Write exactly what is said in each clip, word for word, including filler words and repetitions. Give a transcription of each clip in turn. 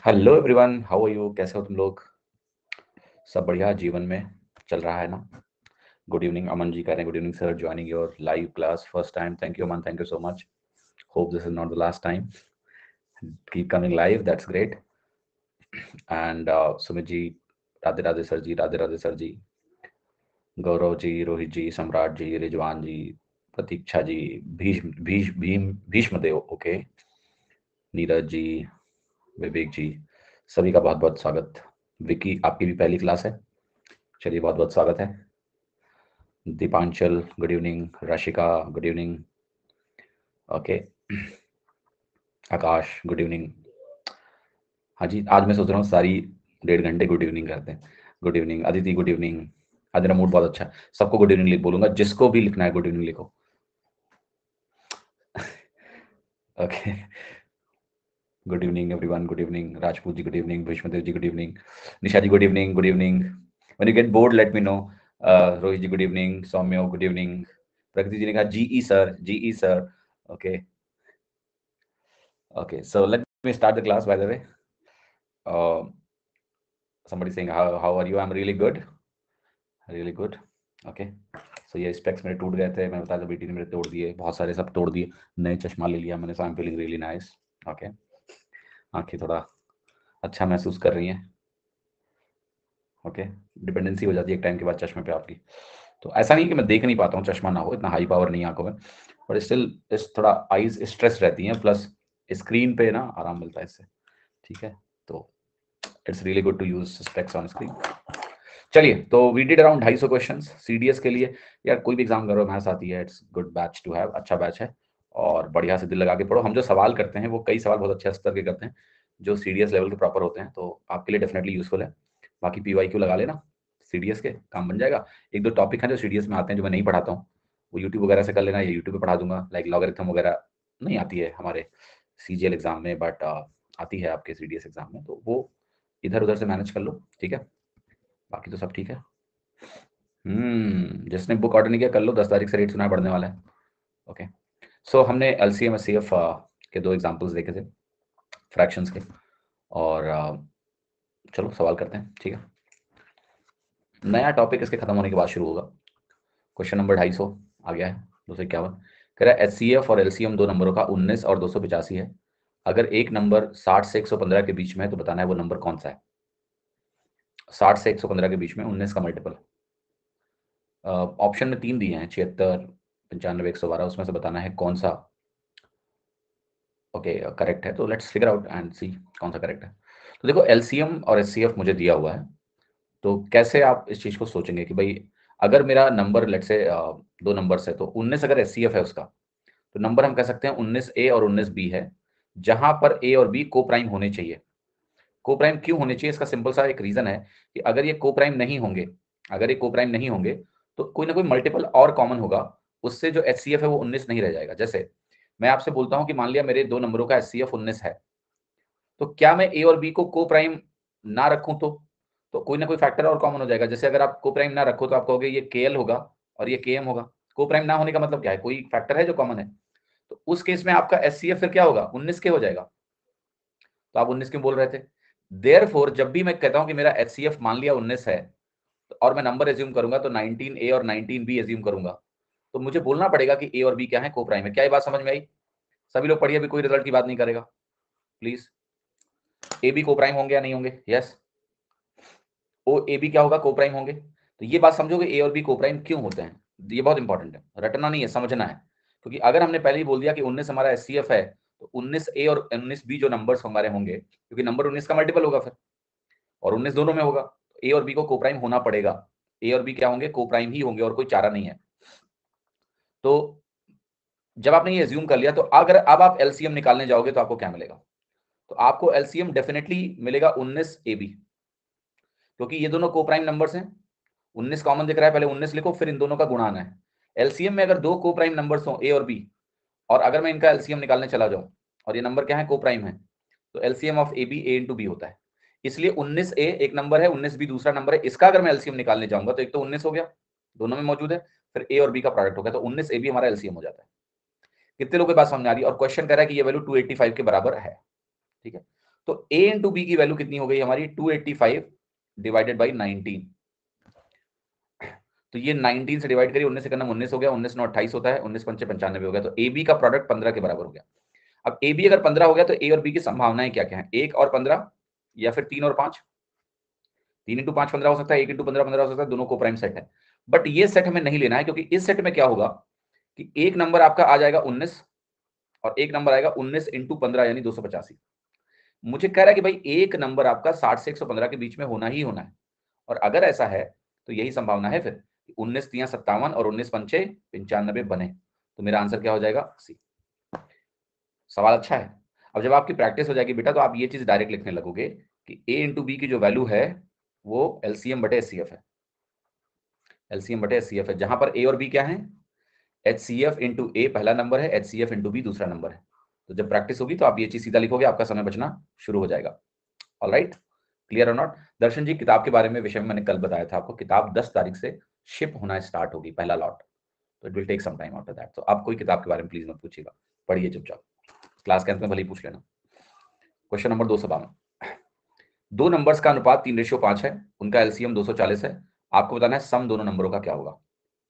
Hello everyone, how are you? कैसे हो तुम लोग? सब बढ़िया जीवन में चल रहा है ना? गुड इवनिंग अमन जी कह रहे हैं, good evening sir, joining your live class first time. Thank you Aman, thank you so much. Hope this is not the last time. Keep coming live, that's great. And Sumit ji, Radhe Radhe sir ji, Radhe Radhe sir ji, Gaurav ji, Rohit ji, Samrat ji, Rizwan ji, Pratiksha ji, Bhishma Bhish Bhim Bhishma Dev, okay, Neeraj ji, Vivek ji, सभी का बहुत बहुत स्वागत। विकी, आपकी भी पहली class है, चलिए बहुत बहुत स्वागत है। Deepanchal, good evening. Rashika, good evening. Okay, Akash, good evening. हाँ जी, आज मैं सोच रहा हूँ सारी डेढ़ घंटे गुड इवनिंग करते हैं। Good evening Aditi, good evening. आज मेरा मूड बहुत अच्छा है, सबको गुड इवनिंग लिख बोलूंगा, जिसको भी लिखना है गुड इवनिंग लिखो। Okay, good evening everyone, good evening. Rajput ji, good evening. Bhishmadev ji, good evening. Nisha ji, good evening, good evening. When you get bored let me know. Rohit ji, good evening. Saumya, good evening. Pragati ji ने कहा G E sir, G E sir. Okay, okay, so let me start the class by the way. uh, Somebody saying how, how are you? I'm really good, really good. Okay, so ये specs मेरे टूट गए थे, मैं बता दूं बेटी ने मेरे तोड़ दिए, बहुत सारे सब तोड़ दिए, नए चश्मा ले लिया मैंने, so I'm feeling really nice. Okay, आंखें थोड़ा अच्छा महसूस कर रही हैं। ओके, डिपेंडेंसी हो जाती है एक टाइम के बाद चश्मे पे आपकी। तो ऐसा नहीं कि मैं देख नहीं पाता हूँ, चश्मा ना हो, इतना हाई पावर नहीं आंखों में, बट स्टिल इस थोड़ा आईज स्ट्रेस रहती हैं, प्लस स्क्रीन पे ना आराम मिलता है इससे। ठीक है, तो it's really good to use specs on screen. चलिए, तो वी डिड अराउंड ढाई सौ क्वेश्चंस सीडीएस के लिए। यार कोई भी एग्जाम करो, हमारे साथ ही है, it's good batch to have, अच्छा बैच है, और बढ़िया से दिल लगा के पढ़ो। हम जो सवाल करते हैं वो कई सवाल बहुत अच्छे स्तर के करते हैं, जो सीडीएस लेवल के प्रॉपर होते हैं, तो आपके लिए डेफिनेटली यूजफुल है। बाकी पीवाई क्यू लगा लेना, सीडीएस के काम बन जाएगा। एक दो टॉपिक हैं जो सीडीएस में आते हैं जो मैं नहीं पढ़ाता हूँ, वो यूट्यूब वगैरह से कर लेना, या यूट्यूब पे पढ़ा दूंगा, लाइक लॉगरिथम वगैरह नहीं आती है हमारे सीजीएल एग्जाम में, बट आती है आपके सीडीएस एग्जाम में, तो वो इधर उधर से मैनेज कर लो। ठीक है, बाकी तो सब ठीक है। हम्म जिसने बुक ऑर्डर नहीं किया कर लो, दस तारीख से रेट सुना पड़ने वाला है। ओके, सो हमने एलसीएम एचसीएफ के दो एग्जांपल्स देखे थे फ्रैक्शंस के, और uh, चलो सवाल करते हैं। ठीक है, नया टॉपिक इसके खत्म होने के बाद शुरू होगा। क्वेश्चन नंबर ढाई सौ आ गया है, दो सौ इक्यावन। कह रहा है एचसीएफ और एलसीएम दो नंबरों का उन्नीस और दो सौ पिचासी है। अगर एक नंबर साठ से एक सौ पंद्रह के बीच में है तो बताना है वो नंबर कौन सा है। साठ से एक सौ पंद्रह के बीच में उन्नीस का मल्टीपल। ऑप्शन में तीन दिए हैं, छिहत्तर, पंचानवे, एक सौ बारह, उसमें से बताना है कौन सा ओके करेक्ट है। तो let's figure out and see कौन सा करेक्ट है। तो देखो, एलसीएम और एचसीएफ मुझे दिया हुआ है, तो कैसे आप इस चीज को सोचेंगे कि भाई अगर मेरा नंबर लेट से दो नंबर है, तो उन्नीस अगर एचसीएफ है उसका, तो नंबर हम कह सकते हैं उन्नीस ए और उन्नीस बी है, जहां पर ए और बी को प्राइम होने चाहिए। को प्राइम क्यों होने चाहिए, इसका सिंपल सा एक रीजन है कि अगर ये को प्राइम नहीं होंगे, अगर ये को प्राइम नहीं होंगे तो कोई ना कोई मल्टीपल और कॉमन होगा, उससे जो एचसीएफ है वो उन्नीस नहीं रह जाएगा। जैसे मैं आपसे बोलता हूं कि मान लिया मेरे दो नंबरों का एचसीएफ उन्नीस है, तो क्या मैं ए और बी को को प्राइम ना रखूं, तो तो कोई ना कोई फैक्टर और कॉमन हो जाएगा। जैसे अगर आप को प्राइम ना रखो तो आप कहोगे ये केएल होगा और ये केएम होगा। को प्राइम ना होने का मतलब क्या है, कोई फैक्टर है जो कॉमन है, तो उस केस में आपका एचसीएफ फिर क्या होगा, उन्नीस के हो जाएगा। तो आप उन्नीस क्यों बोल रहे थे। देयरफॉर जब भी मैं कहता हूं कि मेरा एचसीएफ मान लिया उन्नीस है, और मैं नंबर एज्यूम करूंगा तो नाइनटीन ए और नाइनटीन बी एज्यूम करूंगा, तो मुझे बोलना पड़ेगा कि ए और बी क्या है, को प्राइम है। क्या ये बात समझ में आई? सभी लोग पढ़िए, अभी कोई रिजल्ट की बात नहीं करेगा प्लीज। ए बी को प्राइम होंगे या नहीं होंगे? यस, ओ ए बी क्या होगा, को प्राइम होंगे। तो ये बात समझोगे ए और बी को प्राइम क्यों होते हैं, ये बहुत इंपॉर्टेंट है, रटना नहीं है, समझना है। क्योंकि अगर हमने पहले ही बोल दिया कि उन्नीस हमारा एचसीएफ है, तो उन्नीस ए और उन्नीस बी जो नंबर्स हमारे होंगे, क्योंकि नंबर उन्नीस का मल्टीपल होगा फिर, और उन्नीस दोनों में होगा, ए और बी को को प्राइम होना पड़ेगा। ए और बी क्या होंगे, को प्राइम ही होंगे, और कोई चारा नहीं है। तो जब आपने ये एज्यूम कर लिया, तो अगर अब आप एलसीएम निकालने जाओगे तो आपको क्या मिलेगा, तो आपको एलसीएम डेफिनेटली मिलेगा उन्नीस ए बी, क्योंकि ये दोनों को प्राइम नंबर्स हैं। उन्नीस कॉमन दिख रहा है, पहले उन्नीस लिखो, फिर इन दोनों का गुणा आना है। एलसीएम में अगर दो को प्राइम नंबर्स हो, ए और बी, और अगर मैं इनका एलसीएम निकालने चला जाऊं, और ये नंबर क्या है, को प्राइम है, तो LCM of A B A into B होता है। इसलिए उन्नीस ए एक नंबर है, उन्नीस बी दूसरा नंबर है, इसका अगर मैं एलसीएम निकालने जाऊंगा तो एक तो उन्नीस हो गया, दोनों में मौजूद है, फिर ए और बी का प्रोडक्ट हो गया, तो उन्नीस ए बी हमारा एलसीएम हो जाता है। कितने लोगों की बात समझ आ रही है? और क्वेश्चन कह रहा है कि ये वैल्यू दो सौ पचासी के बराबर है। ठीक है, तो ए इंटू बी की वैल्यू कितनी हो गई हमारी two eighty five divided by nineteen. तो ये नाइनटीन से डिवाइड करिए, उन्नीस से करना उन्नीस हो गया, उन्नीस नौ अट्ठाईस होता है, उन्नीस पंचे पंचानवे हो गया। तो ए बी का प्रोडक्ट पंद्रह के बराबर हो गया। अब ए बी अगर पंद्रह हो गया तो ए और बी की संभावनाएं क्या क्या है, एक और पंद्रह या फिर तीन और पांच। तीन इंटू पांच पंद्रह हो सकता है, एक इंटू पंद्रह पंद्रह हो सकता है, दोनों को प्राइम सेट है। बट ये सेट हमें नहीं लेना है, क्योंकि इस सेट में क्या होगा कि एक नंबर आपका आ जाएगा उन्नीस और एक नंबर आएगा उन्नीस इंटू पंद्रह यानी दो सौ पचासी। मुझे कह रहा है कि भाई एक नंबर आपका साठ से एक सौ पंद्रह के बीच में होना ही होना है। और अगर ऐसा है तो यही संभावना है फिर उन्नीस तिया सत्तावन और उन्नीस पंचे पंचानबे बने। तो मेरा आंसर क्या हो जाएगा, सी। सवाल अच्छा है। अब जब आपकी प्रैक्टिस हो जाएगी बेटा तो आप ये चीज डायरेक्ट लिखने लगोगे कि ए इंटू बी की जो वैल्यू है वो एलसीएम बटे एचसीएफ है। एलसीएम बटे एचसीएफ है, जहां पर ए और बी क्या है, एचसीएफ इंटू ए पहला नंबर है, एचसीएफ इंटू बी दूसरा नंबर है। तो जब प्रैक्टिस होगी तो आप ये चीज सीधा लिखोगे, आपका समय बचना शुरू हो जाएगा। ऑलराइट, क्लियर और नॉट। दर्शन जी, किताब के बारे में विषय में मैंने कल बताया था आपको, किताब दस तारीख से शिप होना स्टार्ट होगी, पहला लॉट। तो it will take some time after that. तो आप कोई किताब के बारे में प्लीज मत पूछिएगा, पढ़िए चुपचाप, क्लास के अंत में भले ही पूछ लेना। क्वेश्चन नंबर दो सौ बावन, दो नंबर्स का अनुपात तीन रेशियो पांच है, उनका एलसीएम दो सौ चालीस है, आपको बताना है सम दोनों नंबरों का क्या होगा।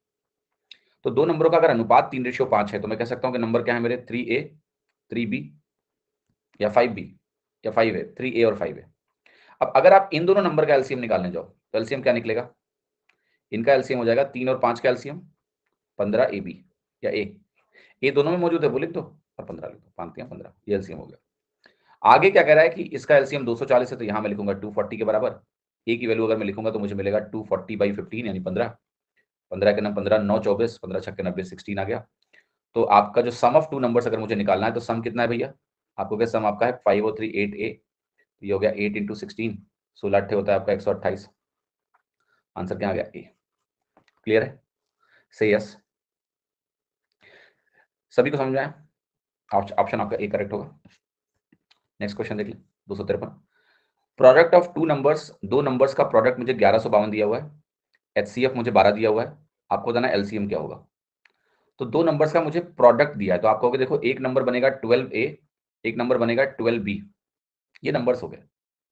तो दो नंबरों का अगर अनुपात तीन रेशियो पांच है तो मैं कह सकता हूं कि नंबर क्या है मेरे, थ्री ए थ्री बी या फाइव बी या फाइव ए, थ्री ए और फाइव ए। अब अगर आप इन दोनों नंबर का एलसीएम निकालने जाओ तो एलसीएम क्या निकलेगा, इनका एलसीएम हो जाएगा तीन और पांच का एलसीएम पंद्रह ए बी या ए, ए दोनों में मौजूद है वो लिख दो और पंद्रह लिख दो, पांच या पंद्रह, ये एलसीएम हो गया। आगे क्या कह रहा है कि इसका एलसीएम दो सौ चालीस है तो यहां मैं लिखूंगा दो सौ चालीस के बराबर। ए की वैल्यू अगर मैं लिखूंगा तो मुझे मिलेगा दो सौ चालीस बाई फिफ्टीन यानी पंद्रह, पंद्रह के नाम पंद्रह नौ चौबीस, पंद्रह छक्के नब्बे, सिक्सटीन आ गया। तो आपका जो सम ऑफ टू नंबर्स अगर मुझे निकालना है तो सम कितना है भैया, आपको क्या सम आपका है फाइव और थ्री एट ए, ये हो गया एट इंटू सिक्सटीन, सोलह अट्ठे होता है आपका एक सौ अट्ठाईस। आंसर क्या आ गया, ए। क्लियर है, से यस, सभी को समझ में आया, ऑप्शन आपका ए करेक्ट होगा। नेक्स्ट क्वेश्चन देखिए दो सौ तिरपन, प्रोडक्ट ऑफ टू नंबर्स, दो नंबर्स का प्रोडक्ट मुझे ग्यारह सौ बावन दिया हुआ है, एचसीएफ मुझे बारह दिया हुआ है, आपको बताना एलसीएम क्या होगा। तो दो नंबर्स का मुझे प्रोडक्ट दिया है तो आप कहोगे देखो एक नंबर बनेगा ट्वेल्व ए, एक नंबर बनेगा ट्वेल्व बी, ये नंबर्स हो गए।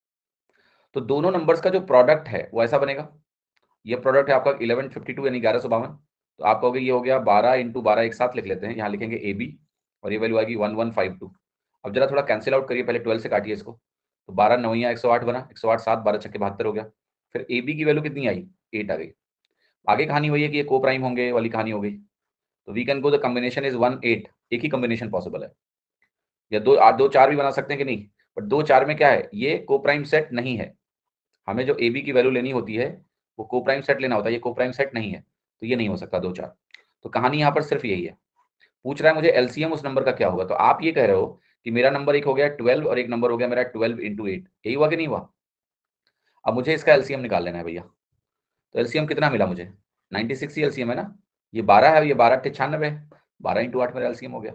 तो दोनों नंबर्स का जो प्रोडक्ट है वो ऐसा बनेगा, ये प्रोडक्ट है आपका इलेवन फिफ्टी टू यानी ग्यारह सौ बावन। तो आप कहोगे ये हो गया बारह इंटू बारह, एक साथ लिख लेते हैं, यहाँ लिखेंगे ए बी और ये वैल्यू आएगी वन वन फाइव टू। अब जरा थोड़ा कैंसिल आउट करिए, पहले ट्वेल्व से काटिए इसको, तो बारह नौया एक सौ आठ बना, एक सौ आठ सात, बारह छक्के बहत्तर हो गया। फिर ए बी की वैल्यू कितनी आई, एट आ गई। आगे कहानी वही है कि ये को प्राइम होंगे वाली कहानी हो गई। तो we can go the combination is one eight, एक ही कॉम्बिनेशन पॉसिबल है, या दो आ, दो चार भी बना सकते हैं कि नहीं, बट दो चार में क्या है, ये को प्राइम सेट नहीं है। हमें जो ए बी की वैल्यू लेनी होती है वो को प्राइम सेट लेना होता है, ये को प्राइम सेट नहीं है, तो ये नहीं हो सकता दो चार। तो कहानी यहाँ पर सिर्फ यही है। पूछ रहा है मुझे एलसीएम उस नंबर का क्या होगा, तो आप ये कह रहे हो कि मेरा नंबर एक हो गया ट्वेल्व और एक नंबर हो गया मेरा ट्वेल्व इंटू एट, यही हुआ कि नहीं हुआ। अब मुझे इसका एलसीएम निकाल लेना है भैया। तो एलसीएम कितना मिला मुझे, नाइन्टी सिक्स ही एलसीएम है ना, ये बारह है, ये बारह अट्ठे छियानवे, बारह इंटू आठ मेरा एलसीएम हो गया।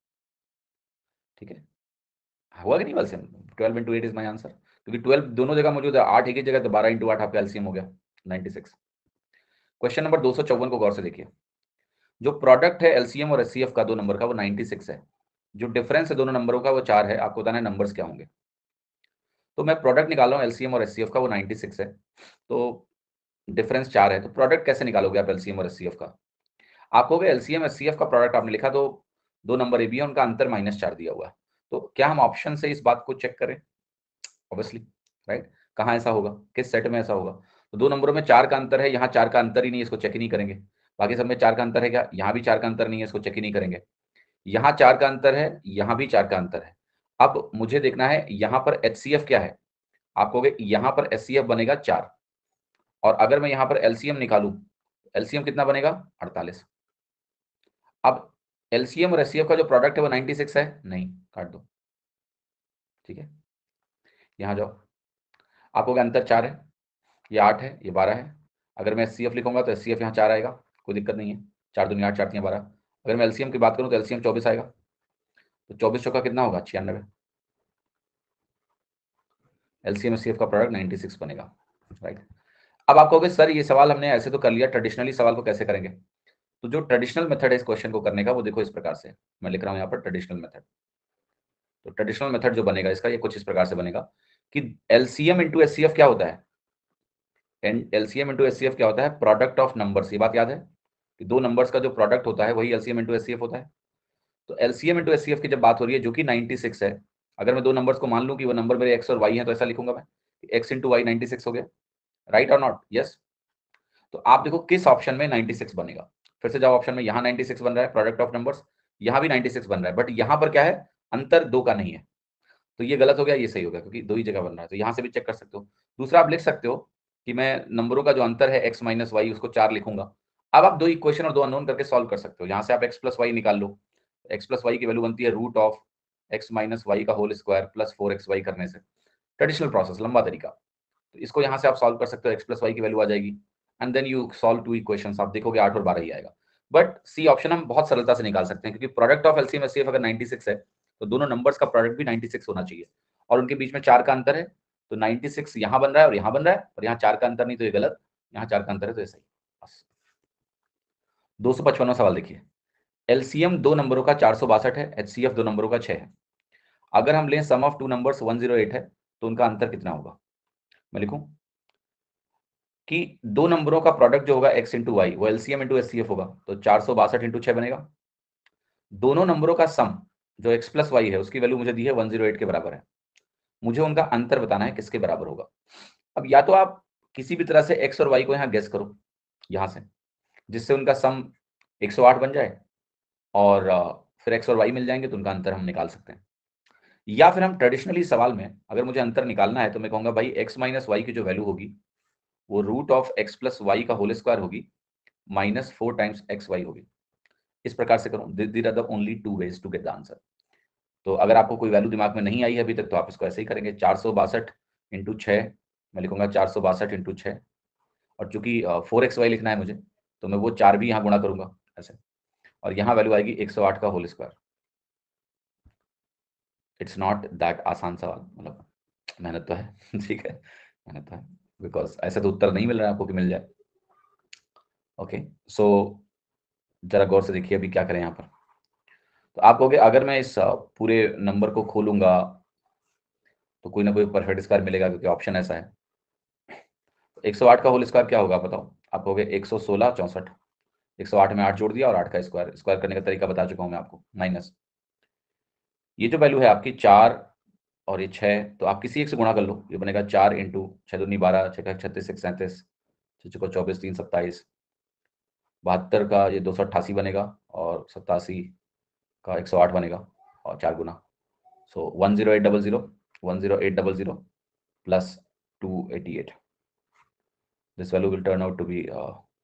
ठीक है, हुआ कि नहीं LCM, twelve into eight is my answer, क्योंकि ट्वेल्व दोनों जगह मौजूद है, आठ एक ही जगह, तो बारह इंटू आठ आपका एलसीएम हो गया नाइन्टी सिक्स। क्वेश्चन नंबर दो सौ चौवन को गौर से देखिए, जो प्रोडक्ट है एलसीएम और एचसीएफ का दो नंबर का वो नाइन्टी सिक्स है, जो डिफरेंस है दोनों नंबरों का वो चार है, आपको बताना है नंबर्स क्या होंगे। तो मैं प्रोडक्ट निकाल रहा हूँ एलसीएम और एचसीएफ का, वो नाइन्टी सिक्स है, तो डिफरेंस चार है, तो प्रोडक्ट कैसे निकालोगे आप एलसीएम और एचसीएफ का। आप कहोगे एलसीएम एचसीएफ का प्रोडक्ट आपने लिखा तो दो नंबर ए बी है, उनका अंतर माइनस चार दिया हुआ है, तो क्या हम ऑप्शन से इस बात को चेक करें, ऑब्वियसली राइट। कहाँ ऐसा होगा, किस सेट में ऐसा होगा, तो दो नंबरों में चार का अंतर है, यहाँ चार का अंतर ही नहीं है, इसको चेक ही नहीं करेंगे। बाकी सब में चार का अंतर है क्या, यहाँ भी चार का अंतर नहीं है, इसको चेक ही नहीं करेंगे। यहाँ चार का अंतर है, यहाँ भी चार का अंतर है। अब मुझे देखना है यहाँ पर एचसीएफ क्या है, आप कहोगे यहाँ पर एचसीएफ बनेगा चार, और अगर मैं यहाँ पर एलसीएम निकालूं, एलसीएम कितना बनेगा अड़तालीस। अब एलसीएम और एचसीएफ का जो प्रोडक्ट है वो नाइन्टी सिक्स है, नहीं, काट दो। ठीक है, यहाँ जाओ, आपको अंतर चार है, ये आठ है, ये बारह है। अगर मैं एचसीएफ लिखूंगा तो एचसीएफ यहाँ चार आएगा, कोई दिक्कत नहीं है, चार दुनिया आठ, चार तीन बारह। अगर मैं एलसीएम की बात करूँ तो एलसीएम चौबीस आएगा, तो चौबीस चौका कितना होगा, छियानवे। एलसीएम एचसीएफ का प्रोडक्ट नाइन्टी सिक्स बनेगा, राइट। अब आप कहोगे सर ये सवाल हमने ऐसे तो कर लिया, ट्रेडिशनली सवाल को कैसे करेंगे। तो जो ट्रेडिशनल मेथड है इस क्वेश्चन को करने का वो देखो इस प्रकार से, मैं लिख रहा हूँ यहाँ पर ट्रेडिशनल मेथड। तो ट्रेडिशनल मेथड जो बनेगा इसका ये कुछ इस प्रकार से बनेगा कि एलसीएम इंटू एचसीएफ क्या होता है, एलसीएम इंटू एचसीएफ क्या होता है, प्रोडक्ट ऑफ नंबर्स। ये बात याद है कि दो नंबर्स का जो प्रोडक्ट होता है वही एलसीएम इंटू एचसीएफ होता है। तो एलसीएम इंटू एचसीएफ की जब बात हो रही है जो कि छियानवे है, अगर मैं दो नंबर्स को मान लूं कि वो नंबर मेरे एक्स और वाई है तो ऐसा लिखूंगा मैं x into y ninety six हो गया, राइट और नॉट? यस। तो आप देखो किस ऑप्शन में छियानवे बनेगा। फिर से जाओ ऑप्शन में, यहाँ छियानवे बन रहा है प्रोडक्ट ऑफ नंबर्स, यहाँ भी छियानवे बन रहा है, बट यहाँ पर क्या है, अंतर दो का नहीं है। तो ये गलत हो गया, ये सही हो गया, क्योंकि दो ही जगह बन रहा है। तो यहाँ से भी चेक कर सकते हो। दूसरा आप लिख सकते हो कि मैं नंबरों का जो अंतर है एक्स माइनस वाई उसको चार लिखूंगा। अब आप दो इक्वेशन और दो अननोन करके सॉल्व कर सकते हो। यहाँ से आप एक्स प्लस वाई निकाल लो, एक्स प्लस वाई की वैल्यू बनती है root of x minus y का whole square plus four x y करने से। ट्रेडिशनल प्रोसेस, लंबा तरीका। तो इसको यहाँ से आप सॉल्व कर सकते हो, एक्स प्लस वाई की वैल्यू आ जाएगी and then you solve two equations. आप देखोगे आठ और बारह ही आएगा। बट सी ऑप्शन हम बहुत सरलता से निकाल सकते हैं, क्योंकि प्रोडक्ट ऑफ एलसीएम एचसीएफ अगर छियानवे है तो दोनों नंबर्स का प्रोडक्ट भी छियानवे होना चाहिए, और उनके बीच में चार का अंतर है। तो छियानवे यहाँ बन रहा है और यहाँ बन रहा है, और यहाँ चार का अंतर नहीं तो ये गलत, यहाँ चार का अंतर है तो ये सही। बस। दो सौ पचपनवा सवाल देखिए, एलसीएम दो नंबरों का चार सौ बासठ है, एचसीएफ दो नंबरों का छह है। अगर हम लें सम ऑफ टू नंबर्स एक सौ आठ है तो उनका अंतर कितना होगा। मैं लिखूं कि दो नंबरों का प्रोडक्ट जो होगा x इंटू वाई वो एलसीएम इंटू एचसीएफ होगा, तो चार सौ बासठ इंटू छह बनेगा। दोनों नंबरों का सम जो x प्लस वाई है उसकी वैल्यू मुझे दी है एक सौ आठ के बराबर है, मुझे उनका अंतर बताना है किसके बराबर होगा। अब या तो आप किसी भी तरह से x और y को यहाँ गेस करो यहाँ से, जिससे उनका सम एक सौ आठ बन जाए और फिर x और y मिल जाएंगे तो उनका अंतर हम निकाल सकते हैं। या फिर हम ट्रेडिशनली सवाल में अगर मुझे अंतर निकालना है तो मैं कहूंगा भाई x माइनस वाई की जो वैल्यू होगी वो root of x plus y का होल स्क्वायर होगी minus four times x y होगी। इस प्रकार से करूं, these are the only two ways to get the answer. तो अगर आपको कोई वैल्यू दिमाग में नहीं आई है अभी तक तो आप इसको ऐसे ही करेंगे, चार सौ बासठ इंटू छः, मैं लिखूंगा चार सौ बासठ इंटू छः, और चूंकि फोर एक्स वाई लिखना है मुझे तो मैं वो चार भी यहाँ गुणा करूंगा ऐसे, और यहाँ वैल्यू आएगी एक सौ आठ का whole square. It's not that आसान सवाल, मतलब मेहनत तो है ठीक है, मेहनत तो है, बिकॉज ऐसे तो उत्तर नहीं मिल रहा है आपको कि मिल जाए। ओके okay, सो so, जरा गौर से देखिए अभी क्या करें यहाँ पर। तो आप कहोगे अगर मैं इस पूरे नंबर को खोलूंगा तो कोई ना कोई परफेक्ट स्क्वायर मिलेगा, क्योंकि ऑप्शन ऐसा है। एक सौ आठ का होल स्क्वायर क्या होगा बताओ। आप कहोगे एक सौ सोलह चौसठ, एक सौ आठ में आठ जोड़ दिया और आठ का स्क्वायर, स्क्वायर करने का तरीका बता चुका हूं मैं आपको, माइनस ये जो वैल्यू है आपकी चार और ये छः, तो आप किसी एक से गुणा कर लो, ये बनेगा चार इंटू छः दूनी बारह, छः छत्तीस, एक सैंतीस, छः को चौबीस, तीन सत्ताईस, बहत्तर का ये दो सौ अट्ठासी बनेगा, और सत्तासी का एक सौ आठ बनेगा, और चार गुना, so one zero eight double zero, one zero eight double zero plus two eighty eight, this value will turn out to be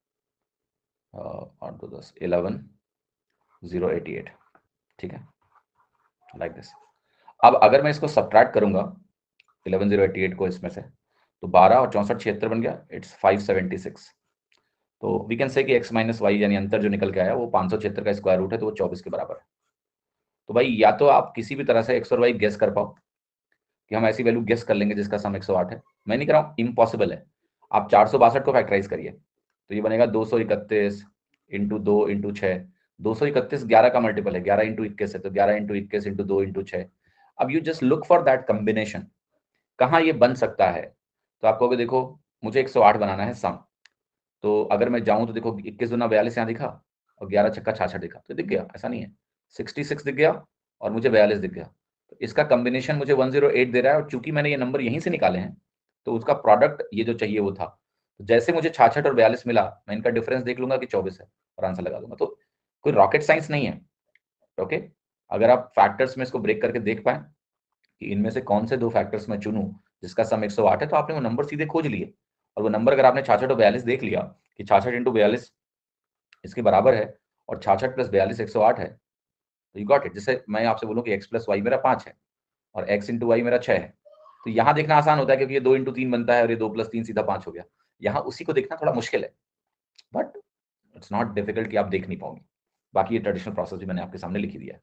आठ दो दस इलेवन जीरो एटी एट, ठीक है, लाइक दिस। अब अगर मैं इसको सब्ट्रैक्ट करूंगा इलेवन जीरो एटी एट को इसमें से, तो बारह और चौंसठ छिहत्तर बन गया, इट्स फाइव सेवेंटी सिक्स। तो वी कैन से कि x माइनस वाई यानी अंतर जो निकल के आया वो पाँच सौ छिहत्तर का स्क्वायर रूट है, तो वो चौबीस के बराबर है। तो भाई या तो आप किसी भी तरह से x और y गेस कर पाओ कि हम ऐसी वैल्यू गेस कर लेंगे जिसका सम एक सौ आठ है, मैं नहीं कह रहा हूँ, इम्पॉसिबल है। आप चार सौ बासठ को फैक्टराइज करिए तो ये बनेगा दो सौ इकतीस इंटू दो इंटू छः, दो सौ इकतीस ग्यारह का मल्टीपल है, ग्यारह इंटू इक्कीस है, तो ग्यारह इंटू इक्कीस इंटू दो इंटू छः। अब you just look for that combination, कहाँ ये बन सकता है। तो आप कहोगे देखो मुझे एक सौ आठ बनाना है सम, तो अगर मैं जाऊं तो देखो इक्कीस दुना बयालीस यहाँ दिखा और ग्यारह छक्का छाछठ दिखा, तो दिख गया, ऐसा नहीं है, छियासठ दिख गया और मुझे बयालीस दिख गया, तो इसका कॉम्बिनेशन मुझे एक सौ आठ दे रहा है, और चूंकि मैंने ये नंबर यहीं से निकाले हैं तो उसका प्रोडक्ट ये जो चाहिए वो था। तो जैसे मुझे छाछठ और बयालीस मिला मैं इनका डिफरेंस देख लूंगा कि चौबीस है और आंसर लगा दूंगा। तो कोई रॉकेट साइंस नहीं है। ओके, अगर आप फैक्टर्स में इसको ब्रेक करके देख पाए कि इनमें से कौन से दो फैक्टर्स मैं चुनूं जिसका सम एक सौ आठ है, तो आपने वो नंबर सीधे खोज लिए, और वो नंबर अगर आपने छाछठ और बयालीस देख लिया कि छाछठ इंटू बयालीस इसके बराबर है और छाछठ प्लस बयालीस एक सौ आठ है, तो यू गॉट इट। जैसे मैं आपसे बोलूं कि x प्लस वाई मेरा पाँच है और x इंटू वाई मेरा छः है, तो यहाँ देखना आसान होता है क्योंकि ये दो इंटू तीन बनता है और ये दो प्लस तीन सीधा पाँच हो गया। यहाँ उसी को देखना थोड़ा मुश्किल है, बट इट्स नॉट डिफिकल्ट कि आप देख नहीं पाओगे। बाकी ये ट्रेडिशनल प्रोसेस भी मैंने आपके सामने लिखी दिया है।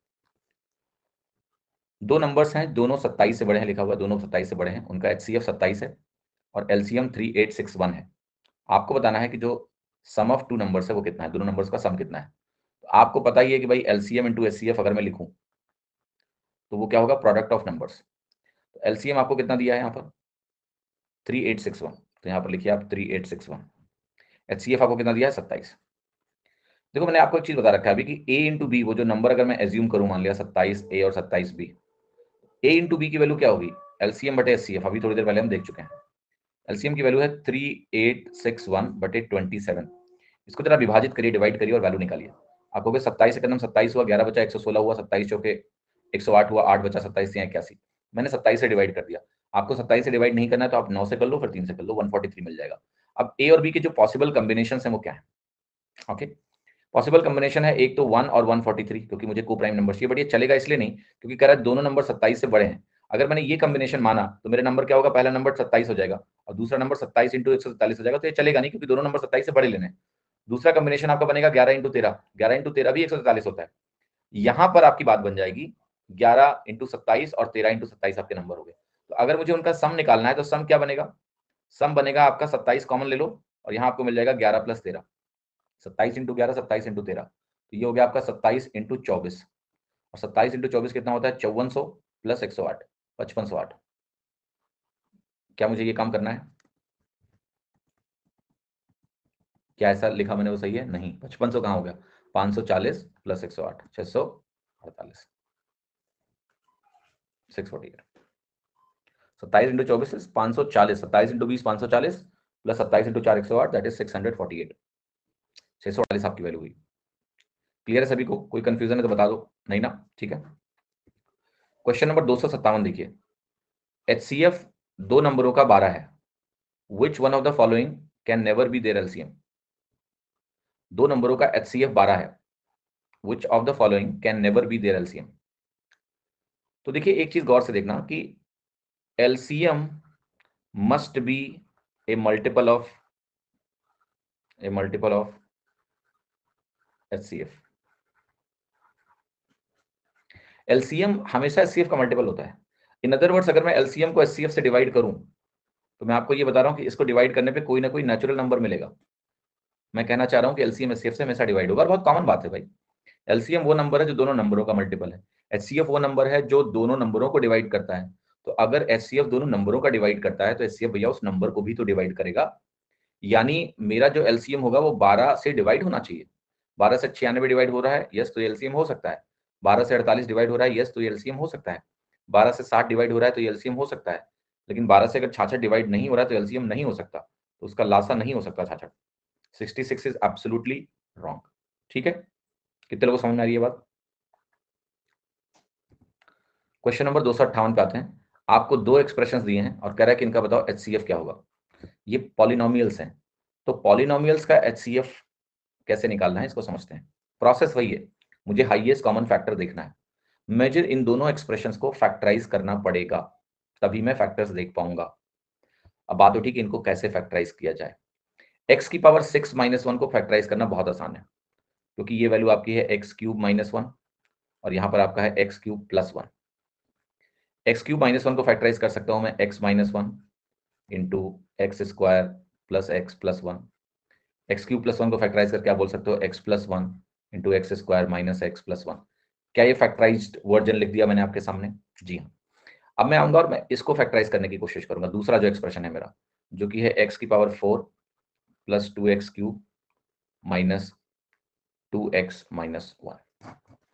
दो नंबर्स हैं, दोनों सत्ताईस से बड़े हैं, लिखा हुआ है दोनों सत्ताईस से बड़े हैं, उनका एचसीएफ सत्ताईस है और LCM three eight six one है। आपको बताना है कि जो सम ऑफ टू नंबर्स है वो कितना है, दोनों नंबर्स का सम कितना है। तो आपको पता ही है कि भाई एलसीएम इंटू एचसीएफ अगर मैं लिखूं तो वो क्या होगा, प्रोडक्ट ऑफ नंबर्स। तो एलसीएम आपको कितना दिया है यहाँ पर, थ्री एट सिक्स वन, तो यहाँ पर लिखिए आप three eight six one. HCF आपको कितना दिया है, सत्ताईस। देखो मैंने आपको एक चीज बता रखा है अभी कि ए इंटू बी, वो जो नंबर अगर मैं एज्यूम करूं, मान लिया सत्ताईस ए और सत्ताईस बी, ए इंटू बी की वैल्यू क्या होगी, एलसीएम बटे एचसीएफ, अभी थोड़ी देर पहले हम देख चुके हैं। एलसीएम की वैल्यू है थ्री एट सिक्स वन बटे ट्वेंटी सेवन। इसको जरा विभाजित करिए, डिवाइड करिए और वैल्यू निकालिए। आपको कहोगे सत्ताईस से सत्ताईस हुआ, ग्यारह बचा एक सौ सोलह हुआ, सत्ताईस चौके एक सौ आठ हुआ, आठ बचा सत्ताईस या इक्यासी। मैंने सत्ताईस से डिवाइड कर दिया। आपको सत्ताईस से डिवाइड नहीं करना है तो आप नौ से कर लो, फिर तीन से कर लो, वन फोर्टी थ्री मिल जाएगा। अब ए और बी के जो पॉसिबल कॉम्बिनेशन है वो क्या है, ओके। पॉसिबल कॉम्बिनेशन है एक तो वन और वन फोर्टी थ्री, क्योंकि मुझे को प्राइम नंबर चाहिए, बट ये चलेगा इसलिए नहीं क्योंकि कह रहा है दोनों नंबर सत्ताईस से बड़े हैं। अगर मैंने ये कॉम्बिनेशन माना तो मेरे नंबर क्या होगा, पहला नंबर सत्ताईस हो जाएगा और दूसरा नंबर सत्ताईस इंटू एक सौ सैंतालीस हो जाएगा, तो ये चलेगा नहीं क्योंकि दोनों नंबर सत्ताईस से बड़े लेने हैं। दूसरा कॉम्बिनेशन आपका बनेगा ग्यारह इंटू तेरह, ग्यारह इंटू तेरह भी एक सौ सैंतालीस होता है। यहां पर आपकी बात बन जाएगी ग्यारह इंटू सत्ताईस और तेरह इंटू सत्ताईस आपके नंबर हो गए। तो अगर मुझे उनका सम निकालना है तो सम क्या बनेगा, सम बनेगा आपका सत्ताईस कॉमन ले लो और यहाँ आपको मिल जाएगा ग्यारह प्लस तेरह, सत्ताईस इंटू ग्यारह, सत्ताईस इंटू तेरह, तो ये हो गया आपका सत्ताईस इंटू चौबीस, और सत्ताईस इंटू चौबीस कितना होता है, चौवन सौ प्लस एक सौ आठ, पचपन सौ आठ। क्या मुझे ये काम करना है, क्या ऐसा लिखा मैंने वो सही है, नहीं, पचपन सौ कहाँ हो गया, पाँच सौ चालीस प्लस एक सौ आठ, छह सौ अड़तालीस, सिक्स फोर्टी एट। सत्ताईस इंटू चौबीस पाँच सौ चालीस, सत्ताईस इंटू बीस पाँच सौ चालीस प्लस सत्ताईस इंटू चार एक सौ आठ, that is six hundred forty eight. छह सौ अड़तालीस आपकी वैल्यू हुई। क्लियर है सभी को, कोई कंफ्यूजन है तो बता दो, नहीं ना, ठीक है। क्वेश्चन नंबर दो सौ सत्तावन देखिए, एचसीएफ दो नंबरों का बारह है, which one of the following can never be their LCM. दो नंबरों का एचसीएफ बारह है, which of the following can never be their LCM. तो देखिए एक चीज गौर से देखना कि LCM must be a multiple of a multiple of HCF. LCM हमेशा एचसीएफ का मल्टीपल होता है। इन अदर वर्ड्स अगर मैं एलसीएम को एचसीएफ से डिवाइड करूं तो मैं आपको ये बता रहा हूं कि इसको डिवाइड करने पे कोई ना कोई नेचुरल नंबर मिलेगा। मैं कहना चाह रहा हूं कि एलसीएम एचसीएफ से हमेशा डिवाइड होगा, बहुत कॉमन बात है भाई। एलसीएम वो नंबर है जो दोनों नंबरों का मल्टीपल है, एचसीएफ वो नंबर है जो दोनों नंबरों को डिवाइड करता है। तो अगर एचसीएफ दोनों नंबरों का डिवाइड करता है तो एचसीएफ भैया उस नंबर को भी तो डिवाइड करेगा। यानी मेरा जो एलसीएम होगा वो बारह से डिवाइड होना चाहिए। बारह से छियानवे डिवाइड हो रहा है, यस, तो एलसीएम हो सकता है। बारह से अड़तालीस डिवाइड हो रहा है, यस, तो एलसीएम हो सकता है। बारह से साठ डिवाइड हो रहा है तो एलसीएम हो सकता है। लेकिन बारह से अगर छाछठ डिवाइड नहीं हो रहा है तो एलसीएम नहीं हो सकता, तो उसका लासा नहीं हो सकता छाछठ। Sixty six is absolutely wrong. ठीक है, कितने लोगों को समझ में आ रही है बात। क्वेश्चन नंबर दो सौ अट्ठावन पे आते हैं। आपको दो एक्सप्रेशंस दिए हैं और कह रहा है कि इनका बताओ एचसीएफ क्या होगा। ये पॉलिनोमियल्स हैं, तो पॉलिनोमियल्स का एचसीएफ कैसे निकालना है इसको समझते हैं। प्रोसेस वही है, मुझे हाईएस्ट कॉमन फैक्टर देखना है, मुझे इन दोनों एक्सप्रेशंस को फैक्टराइज करना पड़ेगा, तभी मैं फैक्टर्स देख पाऊंगा। अब बात उठी कि इनको कैसे फैक्टराइज किया जाए। एक्स की पावर सिक्स माइनस वन को फैक्टराइज करना बहुत आसान है, क्योंकि ये वैल्यू आपकी है एक्स क्यूब माइनस वन और यहां पर आपका है x cube plus one. X cube minus one को फैक्टराइज कर सकता हूं मैं x minus one into x square plus x plus one. X cube plus one को फैक्टराइज करके आप बोल सकते हो x plus one into x square minus x plus one. क्या ये फैक्टराइज्ड वर्जन लिख दिया मैंने आपके सामने, जी हाँ। अब मैं आऊंगा और मैं इसको फैक्टराइज करने की कोशिश करूंगा, दूसरा जो एक्सप्रेशन है मेरा, जो कि है एक्स की power four plus two x cube minus two x minus one.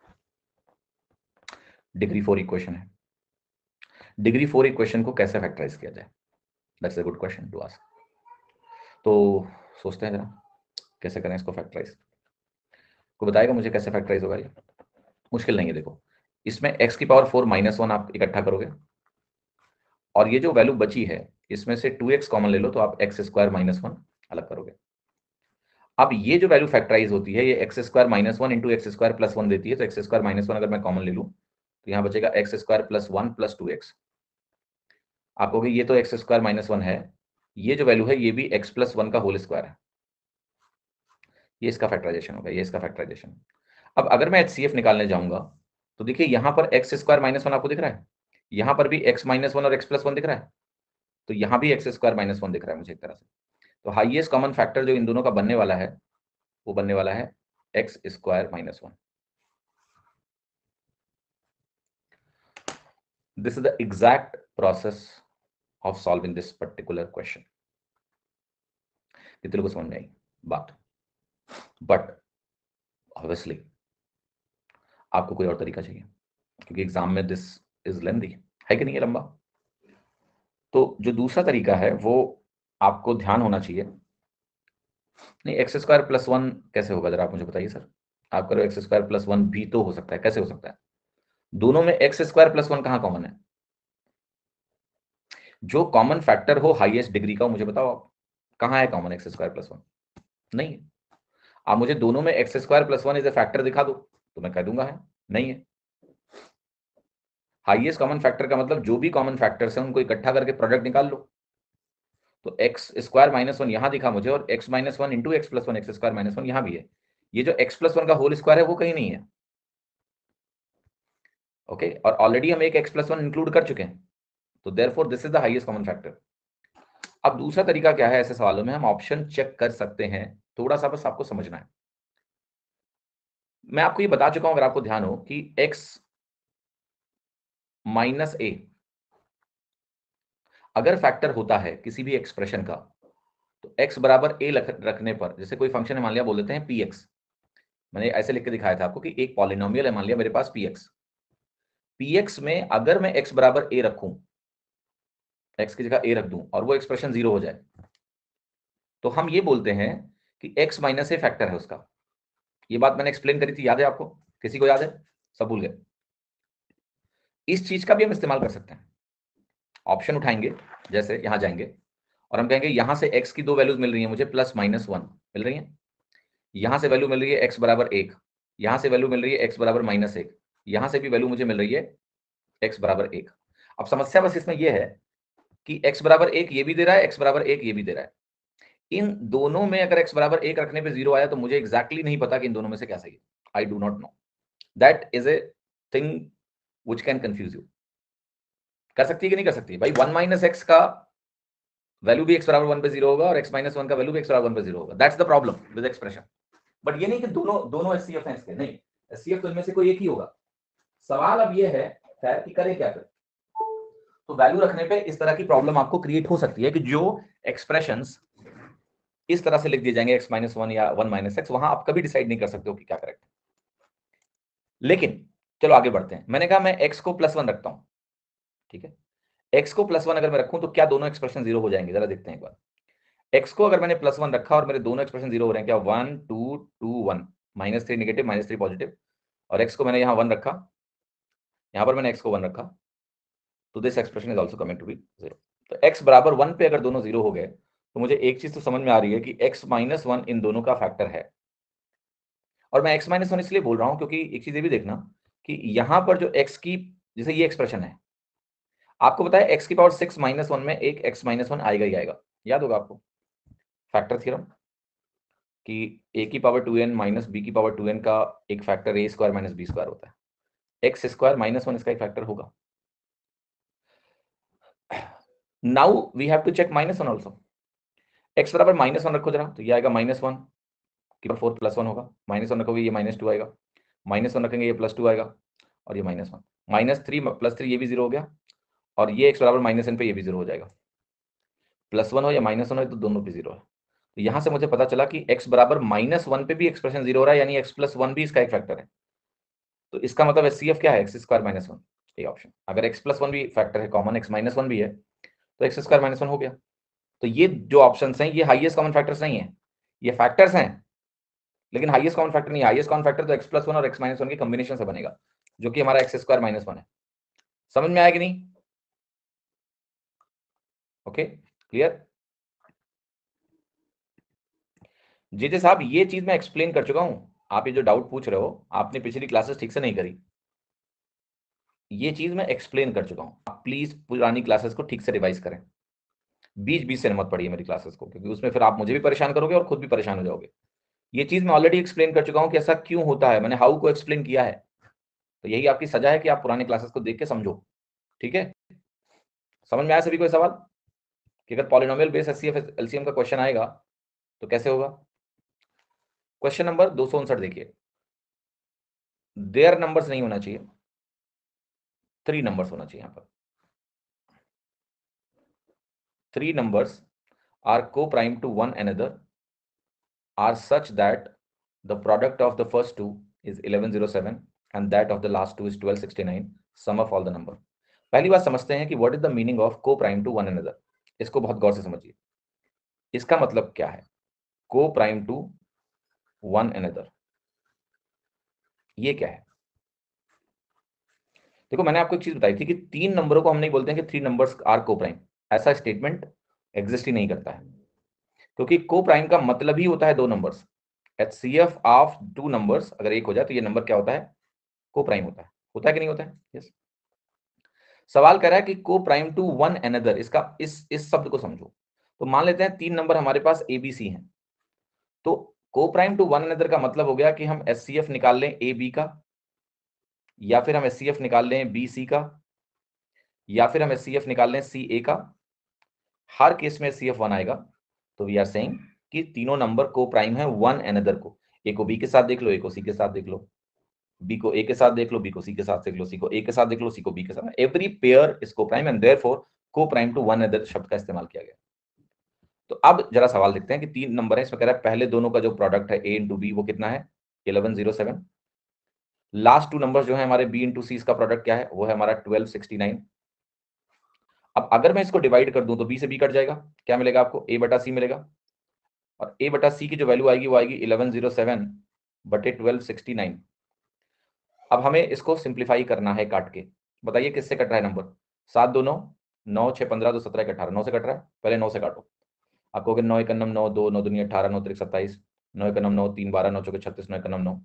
Degree four equation है। डिग्री फोर इक्वेशन को कैसे फैक्टराइज किया जाए, that's a good question to ask. तो सोचते हैं जरा कैसे करें इसको फैक्टराइज। को बताएगा मुझे कैसे फैक्टराइज होगा ये, मुश्किल नहीं है। देखो इसमें x की पावर फोर माइनस वन आप इकट्ठा करोगे और ये जो वैल्यू बची है इसमें से टू एक्स कॉमन ले लो तो आप एक्स स्क्वायर माइनस वन अलग करोगे। अब ये जो वैल्यू फैक्टराइज होती है ये x square minus one into x square plus one देती है, तो एक्स स्क्वायर माइनस वन अगर मैं कॉमन ले लूं तो यहाँ बचेगा x square plus one plus two x. आप कहोगे ये तो एक्स स्क्वायर माइनस वन है, ये जो वैल्यू है ये भी एक्स प्लस वन का होल स्क्वायर है, ये इसका फैक्टराइजेशन होगा, ये इसका फैक्टराइजेशन। अब अगर मैं एचसीएफ निकालने जाऊंगा तो देखिए यहां पर एक्स स्क्वायर माइनस वन आपको दिख रहा है, यहां पर भी एक्स माइनस वन और एक्स प्लस वन दिख रहा है, तो यहां भी एक्स स्क्वायर माइनस वन दिख रहा है मुझे एक तरह से। तो हाईएस्ट कॉमन फैक्टर जो इन दोनों का बनने वाला है वो बनने वाला है x square minus one. This is the exact process of solving this particular question. कितने लोगों को समझ में आई बात? बट ऑब्वियसली आपको कोई और तरीका चाहिए, क्योंकि एग्जाम में दिस इज लेंथी, है कि नहीं है लंबा? तो जो दूसरा तरीका है वो आपको ध्यान होना चाहिए। नहीं, एक्स स्क्वायर प्लस वन कैसे होगा, जरा आप मुझे बताइए सर। आप करो एक्स स्क्वायर प्लस वन भी तो हो सकता है, कैसे हो सकता है? दोनों में एक्स स्क्वायर प्लस वन कहां कॉमन है? जो कॉमन फैक्टर हो हाईएस्ट डिग्री का, मुझे बताओ आप कहां है common x square plus one? नहीं है। आप मुझे दोनों में x square plus one is a factor दिखा दो तो मैं कह दूंगा है, नहीं है। हाईएस्ट कॉमन फैक्टर का मतलब जो भी कॉमन फैक्टर्स हैं उनको इकट्ठा करके प्रोडक्ट निकाल लो। तो एक्स स्क्वायर माइनस वन यहां दिखा मुझे, और x minus one into x plus one, x square minus one यहां भी है। ये जो एक्स प्लस वन का होल स्क्वायर है वो कहीं नहीं है। Okay okay? और ऑलरेडी हम एक एक्स प्लस वन इंक्लूड कर चुके हैं, तो therefore this is the highest common factor. अब दूसरा तरीका क्या है, ऐसे सवालों में हम ऑप्शन चेक कर सकते हैं, थोड़ा सा बस आपको समझना है। मैं आपको ये बता चुका हूं, अगर आपको ध्यान हो, कि x माइनस ए अगर फैक्टर होता है किसी भी एक्सप्रेशन का, तो x बराबर a रखने पर, जैसे कोई फंक्शन है मान लिया, बोल देते हैं px, मैंने ऐसे लिख के दिखाया था आपको कि एक पॉलिनोमियल है मान लिया मेरे पास px, px में अगर मैं x बराबर a रखूं, x की जगह a रख दूं और वो एक्सप्रेशन जीरो हो जाए, तो हम ये बोलते हैं कि x माइनस ए फैक्टर है उसका। ये बात मैंने एक्सप्लेन करी थी, याद है आपको? किसी को याद है? सब भूल गए? इस चीज का भी हम इस्तेमाल कर सकते हैं। ऑप्शन उठाएंगे, जैसे यहां जाएंगे और हम कहेंगे यहां से x की दो वैल्यूज मिल रही है मुझे, प्लस माइनस वन मिल रही है, यहां से वैल्यू मिल रही है x बराबर एक, यहां से वैल्यू मिल रही है x बराबर माइनस एक, यहां से भी वैल्यू मुझे मिल रही है x बराबर एक। अब समस्या बस इसमें यह है कि x बराबर एक ये भी दे रहा है, x बराबर एक ये भी दे रहा है। इन दोनों में अगर x बराबर एक रखने पे जीरो आया तो मुझे एग्जैक्टली नहीं पता कि इन दोनों में से क्या सही है। I do not know, that is a thing which can confuse you. कर सकती है कि नहीं कर सकती भाई? वन माइनस एक्स का वैल्यू भी x बराबर वन पे जीरो होगा और x माइनस वन का वैल्यू भी x बराबर वन पे जीरो होगा। That's the problem with expression. But ये नहीं कि दोनों दोनों एचसीएफ हैं इसके, नहीं, एचसीएफ तो इनमें से कोई एक ही होगा। सवाल अब ये है खैर कि करें क्या करें। तो वैल्यू रखने पे इस तरह की प्रॉब्लम आपको क्रिएट हो सकती है कि जो एक्सप्रेशंस इस तरह से लिख दिए जाएंगे x माइनस वन या वन माइनस एक्स, वहां आप कभी डिसाइड नहीं कर सकते हो कि क्या करेक्ट है। लेकिन चलो आगे बढ़ते हैं। मैंने कहा मैं x को प्लस वन रखता हूं, ठीक है। x को प्लस वन अगर मैं रखूं तो क्या दोनों एक्सप्रेशन जीरो हो जाएंगे? जरा देखते हैं एक बार। x को अगर मैंने प्लस वन रखा और मेरे दोनों एक्सप्रेशन जीरो हो रहे हैं, क्या one two two one, minus three negative minus three positive, और x को मैंने यहाँ वन रखा, यहाँ पर मैंने x को वन रखा, तो this expression is also coming to be zero. तो x बराबर वन पे अगर दोनों जीरो हो गए तो मुझे एक चीज तो समझ में आ रही है कि x माइनस वन इन दोनों का फैक्टर है। और मैं x माइनस वन इसलिए बोल रहा हूं क्योंकि एक चीज ये भी देखना कि यहां पर जो x की, जैसे ये एक्सप्रेशन है, आपको पता है x की पावर सिक्स माइनस वन में एक x माइनस वन आएगा ही आएगा, याद होगा आपको फैक्टर थ्योरम कि a की power two n minus b की पावर टू एन का एक factor a square minus b square होता है। एक्स स्क्वायर माइनस वन इसका एक फैक्टर होगा। Now we have to check minus one also. X बराबर माइनस वन रखो जरा, तो ये आएगा माइनस वन की पावर फोर प्लस वन होगा, माइनस वन रखोगे ये माइनस टू आएगा, माइनस वन रखेंगे ये प्लस टू आएगा, और ये minus one, minus three plus three ये भी जीरो हो गया, और ये एक्स बराबर माइनस एन पे ये भी जीरो हो जाएगा। प्लस वन हो या माइनस वन हो तो दोनों पे जीरो है। तो यहां से मुझे पता चला कि x बराबर माइनस वन पे भी एक्सप्रेशन जीरो हो रहा है, यानी x प्लस वन भी इसका एक फैक्टर है। तो इसका मतलब एचसीएफ क्या है? एक्स स्क्वायर माइनस वन, ये ऑप्शन। अगर x प्लस वन भी फैक्टर है, कॉमन x माइनस वन भी है, तो एक्स स्क्वायर माइनस वन हो गया। तो ये जो ऑप्शन हैं ये हाईएस्ट कॉमन फैक्टर्स नहीं है, ये फैक्टर्स हैं लेकिन हाईएस्ट कॉमन फैक्टर नहीं। हाईएस्ट कॉमन फैक्टर तो x प्लस वन और x माइनस वन के कॉम्बिनेशन से बनेगा, जो कि हमारा एक्स स्क्वायर माइनस वन है। समझ में आया कि नहीं? Okay, clear? जी जी साहब, ये चीज मैं एक्सप्लेन कर चुका हूं। आप ये जो डाउट पूछ रहे हो, आपने पिछली क्लासेस ठीक से नहीं करी। ये चीज मैं एक्सप्लेन कर चुका हूं। आप प्लीज पुरानी क्लासेस को ठीक से रिवाइज करें, बीच बीच से मत पढ़िए मेरी क्लासेस को, क्योंकि उसमें फिर आप मुझे भी परेशान करोगे और खुद भी परेशान हो जाओगे। ये चीज मैं ऑलरेडी एक्सप्लेन कर चुका हूं कि ऐसा क्यों होता है, मैंने हाउ को एक्सप्लेन किया है। तो यही आपकी सजा है कि आप पुरानी क्लासेस को देख के समझो, ठीक है? समझ में आया सभी को सवाल कि अगर पॉलिनोमियल बेस एचसीएफ एलसीएम का क्वेश्चन आएगा तो कैसे होगा? क्वेश्चन नंबर दो सौ उनसठ देखिए, देयर नंबर्स नहीं होना चाहिए, थ्री नंबर्स होना चाहिए यहाँ पर। Three numbers are coprime to one another are such that the product of the first two is eleven oh seven and that of the last two is twelve sixty-nine, sum of all the number। पहली बात समझते हैं कि what is the meaning of co-prime to one another। इसको बहुत गौर से समझिए। इसका मतलब क्या है co-prime to one another, ये क्या है? देखो मैंने आपको एक चीज बताई थी कि तीन नंबरों को हम नहीं बोलते हैं कि थ्री नंबर्स आर को-प्राइम, ऐसा स्टेटमेंट एग्जिस्ट ही नहीं करता है, क्योंकि को-प्राइम का मतलब ही होता है दो numbers. H C F of two numbers अगर एक हो जाए तो ये नंबर क्या होता है? को-प्राइम होता है। होता है कि नहीं होता है? यस। सवाल कह रहा है कि को-प्राइम टू वन अनदर, इसका इस इस शब्द को समझो। तो मान लेते हैं तीन नंबर हमारे पास ए बी सी हैं, तो को-प्राइम टू वन अनदर का मतलब हो गया कि हम एच सी एफ निकाल लें ए बी का, या फिर हम एच सी एफ निकाल लें बी सी का, या फिर हम एच सी एफ निकाल लें सी ए का। हर केस में एच सी एफ वन आएगा। तो वी आर सेइंग कि तीनों नंबर को प्राइम है वन अनदर को। ए को बी के साथ देख लो, ए को सी के साथ देख लो, बी को ए के साथ देख लो, बी को सी के साथ देख लो, सी को ए के साथ देख लो, सी को बी के साथ। Every pair is coprime and therefore coprime to one another शब्द का इस्तेमाल किया गया। तो अब जरा सवाल देखते हैं कि तीन नंबर है, इसमें कह रहा है पहले दोनों का जो प्रोडक्ट है ए इंटू बी वो कितना है? Eleven zero seven. Last two number जो है हमारे बी इंटू सी, इसका प्रोडक्ट क्या है? वो है हमारा ट्वेल्व सिक्सटी नाइन। अब अगर मैं इसको डिवाइड कर दूं तो बी से बी कट जाएगा, क्या मिलेगा आपको? ए बटा सी मिलेगा, और ए बटा सी की जो वैल्यू आएगी वो आएगी इलेवन जीरो सेवन बटे ट्वेल्व सिक्सटी नाइन। अब हमें इसको सिंप्लीफाई करना है काट के। बताइए किससे कट रहा है नंबर? सात दो नौ, नौ छः पंद्रह, दो सत्रह एक अठारह, नौ से कट रहा है। पहले नौ से काटो। आप कहोगे नौ एक नम नौ, दो नौ दुनिया अठारह, नौ त्रिक सत्ताईस, नौ एक नम नौ, तीन बारह, नौ चौके छत्तीस, नौ एक नम नौ।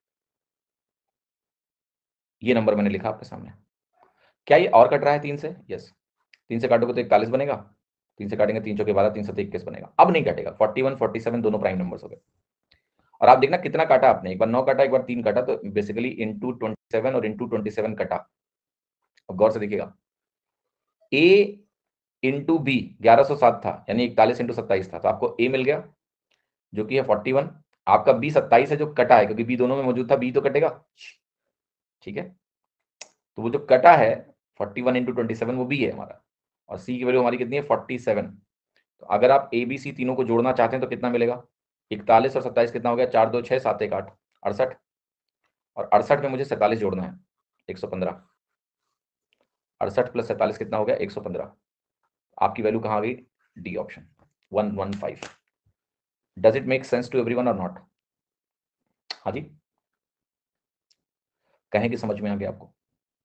ये नंबर मैंने लिखा आपके सामने। क्या ये और कट रहा है तीन से? यस। तीन से काटोगे तो इकतालीस बनेगा, तीन से काटेंगे तीन चौके बारह, तीन सौ इक्कीस बनेगा। अब नहीं काटेगा, फोर्टी वन फोर्टी सेवन दोनों प्राइम नंबर्स हो गए। और आप देखना कितना काटा आपने, एक बार नौ काटा, एक बार तीन काटा, तो बेसिकली इंटू ट्वेंटी सेवन और इंटू ट्वेंटी सेवन कटा। अब गौर से देखिएगा, ए इंटू बी ग्यारह सौ सात था, यानी इकतालीस इंटू सत्ताईस था, तो आपको ए मिल गया जो कि है फोर्टी वन। आपका बी सत्ताईस है जो कटा है, क्योंकि बी दोनों में मौजूद था, बी तो कटेगा, ठीक है। तो वो जो कटा है forty one into twenty seven वो बी है हमारा, और सी की वैल्यू हमारी कितनी है? Forty seven. तो अगर आप ए बी सी तीनों को जोड़ना चाहते हैं तो कितना मिलेगा? इकतालीस और सत्ताईस कितना हो गया? चार दो छः, सात एक आठ, अड़सठ। और अड़सठ में मुझे सैंतालीस जोड़ना है, एक सौ पंद्रह। अड़सठ प्लस सैंतालीस कितना हो गया? एक सौ पंद्रह। आपकी वैल्यू कहाँ आ गई? D option, one one five. Does it make sense to everyone और नॉट? हाँ जी, कहें कि समझ में आ गया आपको?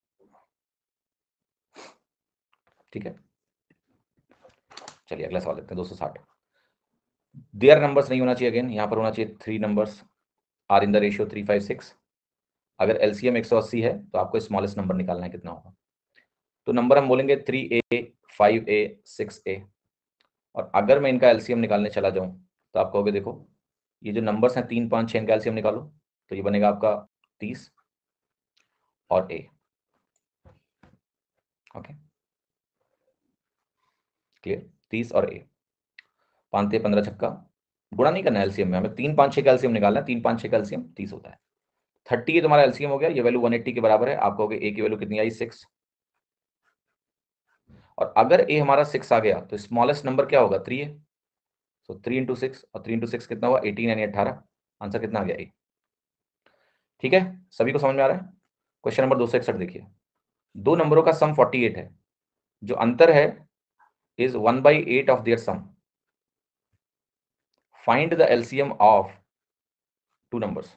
ठीक है, चलिए अगला सवाल देखते हैं। दो सौ साठ। देयर नंबर्स नहीं होना चाहिए, अगेन यहाँ पर होना चाहिए three numbers are in the ratio three five six. अगर एलसीएम एक सौ अस्सी है तो आपको स्मॉलेस्ट नंबर निकालना है, कितना होगा? तो नंबर हम बोलेंगे three a, five a, six a. और अगर मैं इनका एलसीएम निकालने चला जाऊं तो आप कहोगे देखो ये जो नंबर्स हैं तीन पाँच छः, इनका एलसीएम निकालो, तो ये बनेगा आपका तीस और ए। Okay, clear? तीस और ए, पाँच पंद्रह छक्का, गुणा नहीं करना एलसीएम में, हमें तीन पाँच छः का एलसीएम निकालना है। तीन पाँच छः का एलसीएम तीस होता है। थर्टी ये तुम्हारा एलसीएम हो गया, ये वैल्यू वन एट्टी के बराबर है। आप कहोगे ए की वैल्यू कितनी आई? सिक्स। और अगर ए हमारा सिक्स आ गया तो स्मॉलेस्ट नंबर क्या होगा? थ्री है। सो थ्री इंटू सिक्स, और थ्री इंटू सिक्स कितना हुआ? एटीन, यानी अठारह। आंसर कितना आ गया? ए। ठीक है, सभी को समझ में आ रहा है? क्वेश्चन नंबर दो सौ इकसठ देखिए। दो नंबरों का सम फोर्टी एट है, जो अंतर है is one by eight of their sum. Find the LCM of two numbers.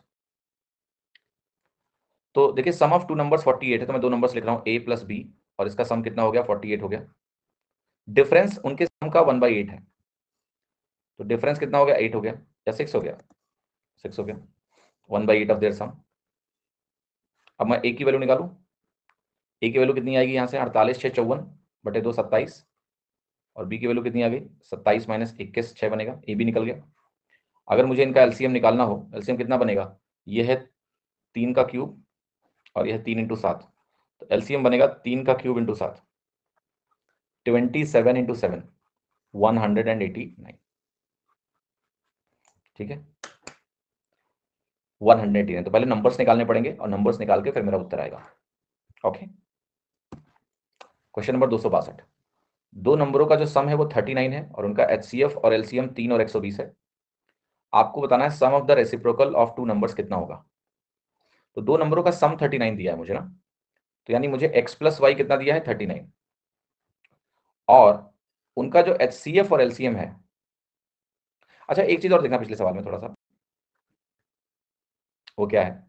तो देखिए sum of two numbers forty eight है, तो मैं दो नंबर्स लिख रहा हूं ए प्लस बी, और इसका सम कितना हो गया? फोर्टी एट हो गया। डिफरेंस उनके सम का वन बाई एट है, तो डिफरेंस कितना हो गया? एट हो गया या सिक्स हो गया? सिक्स हो गया, one by eight of their sum. अब मैं ए की वैल्यू निकालूं, ए की वैल्यू कितनी आएगी यहाँ से? अड़तालीस छः चौवन बटे दो सत्ताईस, और बी की वैल्यू कितनी आ गई? सत्ताईस माइनस इक्कीस, छः बनेगा। ए भी निकल गया। अगर मुझे इनका एलसीएम निकालना हो, एलसीएम कितना बनेगा? ये है तीन का क्यूब और यह है तीन इंटू सात, तो एलसीएम बनेगा तीन का क्यूब इंटू सात, twenty seven into seven, one hundred and eighty nine. ठीक है, वन हंड्रेड एटी नाइन। तो पहले नंबर्स निकालने पड़ेंगे और नंबर्स निकाल के फिर मेरा उत्तर आएगा। ओके, क्वेश्चन नंबर दो सौ बासठ, दो नंबरों का जो सम है वो उनतालीस है और उनका एचसीएफ और एलसीएम तीन और एक सौ बीस है। आपको बताना है sum of the reciprocal of two numbers कितना होगा। तो दो नंबरों का सम उनतालीस दिया है मुझे ना, तो यानी मुझे x प्लस वाई कितना दिया है उनतालीस, और उनका जो एचसीएफ और एलसीएम है। अच्छा एक चीज और देखना पिछले सवाल में थोड़ा सा, वो क्या है,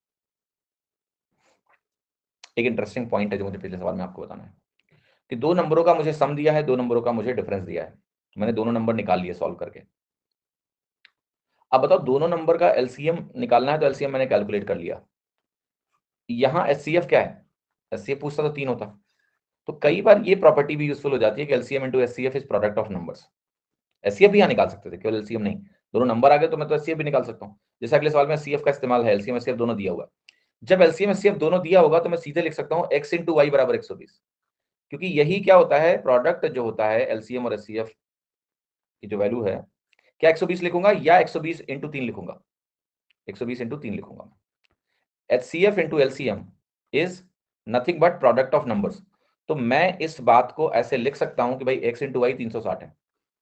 एक इंटरेस्टिंग पॉइंट है जो मुझे पिछले सवाल में आपको बताना है कि दो नंबरों का मुझे सम दिया है, दो नंबरों का मुझे डिफरेंस दिया है, मैंने दोनों नंबर निकाल लिए सॉल्व करके। अब बताओ दोनों नंबर का एलसीएम निकालना है, तो एलसीएम मैंने कैलकुलेट कर लिया। यहां एचसीएफ क्या है, एचसीएफ पूछता तो तीन होता। तो कई बार ये प्रॉपर्टी भी यूजफुल हो जाती है कि LCM into HCF is product of numbers. HCF भी यहां निकाल सकते थे, केवल एलसीएम नहीं, दोनों नंबर आ गए तो मैं तो एचसीएफ भी निकाल सकता हूं। जैसे अगले सवाल में सीएफ का इस्तेमाल है, एलसीएम एचसीएफ दोनों दिया हुआ है। जब एलसीएम एचसीएफ दोनों दिया होगा तो मैं सीधे लिख सकता हूं x इंटू वाई बराबर एक सौ बीस, क्योंकि यही क्या होता है, प्रोडक्ट जो होता है एलसीएम और एचसीएफ की जो वैल्यू है, क्या एक सौ बीस लिखूंगा या एक सौ बीस इंटू तीन लिखूंगा, एक सौ बीस इंटू तीन लिखूंगा। HCF into LCM is nothing but product of numbers. तो मैं इस बात को ऐसे लिख सकता हूं कि भाई x इंटू वाई तीन सौ साठ है,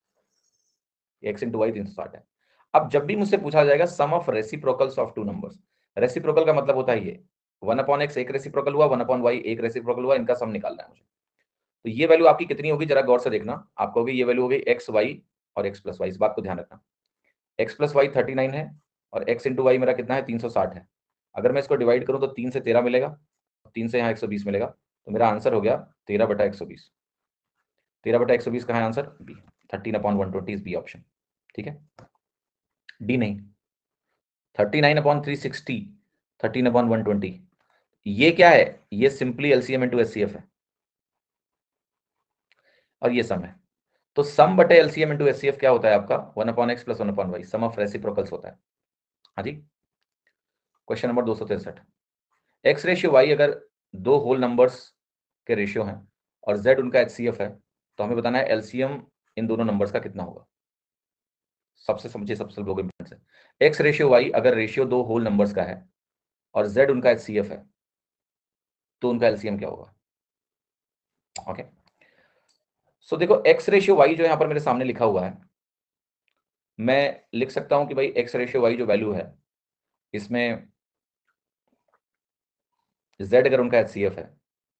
x इंटू वाई तीन सौ साठ है। अब जब भी मुझसे पूछा जाएगा sum of reciprocals of two numbers, reciprocal का मतलब होता है ये वन अपॉन एक्स एक रेसिप्रोकल हुआ, वन अपॉन वाई एक रेसिप्रोकल हुआ, इनका सम निकालना है मुझे। तो ये वैल्यू आपकी कितनी होगी जरा गौर से देखना, आपको होगी ये वैल्यू हो गई एक्स वाई और एक्स प्लस वाई, इस बात को ध्यान रखना। X plus y thirty nine है और एक्स इंटू वाई मेरा कितना है तीन सौ साठ है। अगर मैं इसको डिवाइड करूं तो तीन से तेरह मिलेगा, तीन से यहाँ एक सौ बीस मिलेगा, तो मेरा आंसर हो गया तेरह बटा एक सौ बीस। तेरह बटा एक सौ बीस कहाँ है answer, B, thirteen upon one twenty is B option. ठीक है, डी नहीं, thirty nine upon three sixty, thirteen upon one twenty, ये क्या है, ये सिंपली एलसीएम इंटू एचसीएफ है और ये सम है। तो सम बटे एलसीएम इंटू एचसीएफ क्या होता है आपका, one upon x plus one upon y, sum of reciprocals होता है। हाँ जी, क्वेश्चन नंबर दो सौ तिरसठ, एक्स रेशियो वाई अगर दो होल नंबर्स के रेशियो हैं और जेड उनका एचसीएफ है, तो हमें बताना है एलसीएम इन दोनों नंबर्स का कितना होगा। सबसे समझिए, सबसे लोग इंपॉर्टेंट से, एक्स रेशियो वाई अगर रेशियो दो होल नंबर्स का है और जेड उनका एचसीएफ है, तो उनका एलसीएम क्या होगा। ओके, सो देखो एक्स रेशियो वाई जो यहां पर मेरे सामने लिखा हुआ है, मैं लिख सकता हूं कि भाई एक्स रेशियो वाई जो वैल्यू है, इसमें z अगर उनका एचसीएफ है,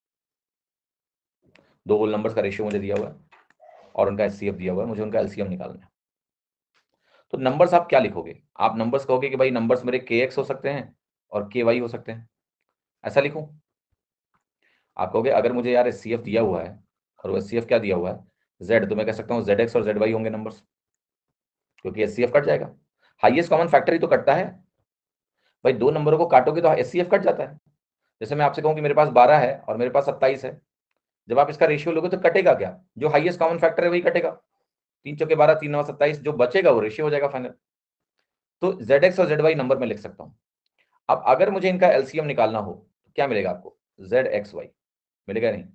दो होल नंबर्स का रेशियो मुझे दिया हुआ है और उनका एचसीएफ दिया हुआ है, मुझे उनका एलसीएम निकालना है। तो नंबर्स आप क्या लिखोगे, आप नंबर्स कहोगे कि भाई नंबर्स मेरे के एक्स हो सकते हैं और के वाई हो सकते हैं, ऐसा लिखूं। आप कहोगे अगर मुझे यार एचसीएफ दिया हुआ है और वो एचसीएफ क्या दिया हुआ है, z, तो मैं कह सकता हूं जेड एक्स और जेड वाई होंगे नंबर्स, क्योंकि एचसीएफ कट जाएगा, हाईएस्ट कॉमन फैक्टर ही तो कटता है भाई, दो नंबरों को काटोगे तो एचसीएफ कट जाता है। जैसे मैं आपसे कहूं कि मेरे पास बारह है और मेरे पास सत्ताईस है, जब आप इसका रेशियो लोगे तो कटेगा क्या, जो हाईएस्ट कॉमन फैक्टर है वही कटेगा, तीन चौके बारह, तीन नौ सत्ताईस, जो बचेगा वो रेशियो हो जाएगा फाइनल। तो जेड एक्स और जेड वाई नंबर में लिख सकता हूं। अब अगर मुझे इनका एलसीएम निकालना हो तो क्या मिलेगा आपको, जेड एक्स वाई मिलेगा नहीं,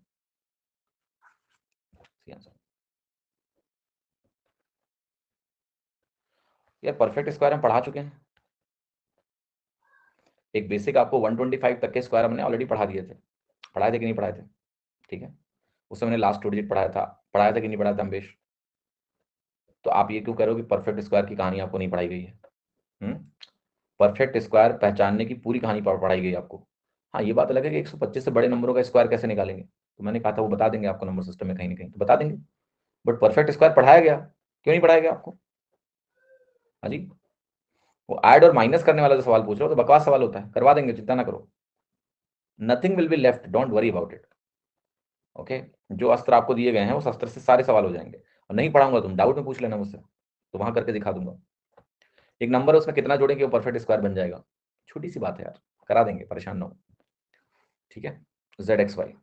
यार परफेक्ट स्क्वायर हम पढ़ा चुके हैं, एक बेसिक आपको एक सौ पच्चीस तक के स्क्वायर हमने ऑलरेडी पढ़ा दिए थे, पढ़ाए थे कि नहीं पढ़ाए थे, ठीक है, उससे मैंने लास्ट टू डिजिट पढ़ाया था, पढ़ाया था कि नहीं पढ़ाया था अम्बेश। तो आप ये क्यों कह रहे हो कि परफेक्ट स्क्वायर की कहानी आपको नहीं पढ़ाई गई है, हम्म, परफेक्ट स्क्वायर पहचानने की पूरी कहानी पढ़ाई गई आपको। हाँ ये बात अलग है कि एक सौ पच्चीस से बड़े नंबरों का स्क्वायर कैसे निकालेंगे, तो मैंने कहा था वो बता देंगे आपको नंबर सिस्टम में कहीं ना कहीं, तो बता देंगे, बट परफेक्ट स्क्वायर पढ़ाया गया, क्यों नहीं पढ़ाया गया आपको। हाँ जी, वो ऐड और माइनस करने वाला जो सवाल पूछ रहे हो तो बकवास सवाल होता है, करवा देंगे, चिंता ना करो, nothing will be left, don't worry about it. Okay, जो अस्त्र आपको दिए गए हैं उस अस्त्र से सारे सवाल हो जाएंगे, और नहीं पढ़ाऊंगा तुम डाउट में पूछ लेना मुझसे, तो वहां करके दिखा दूंगा, एक नंबर है उसमें कितना जोड़ेंगे वो परफेक्ट स्क्वायर बन जाएगा, छोटी सी बात है यार, करा देंगे, परेशान ना हो। ठीक है, जेड एक्स वाई,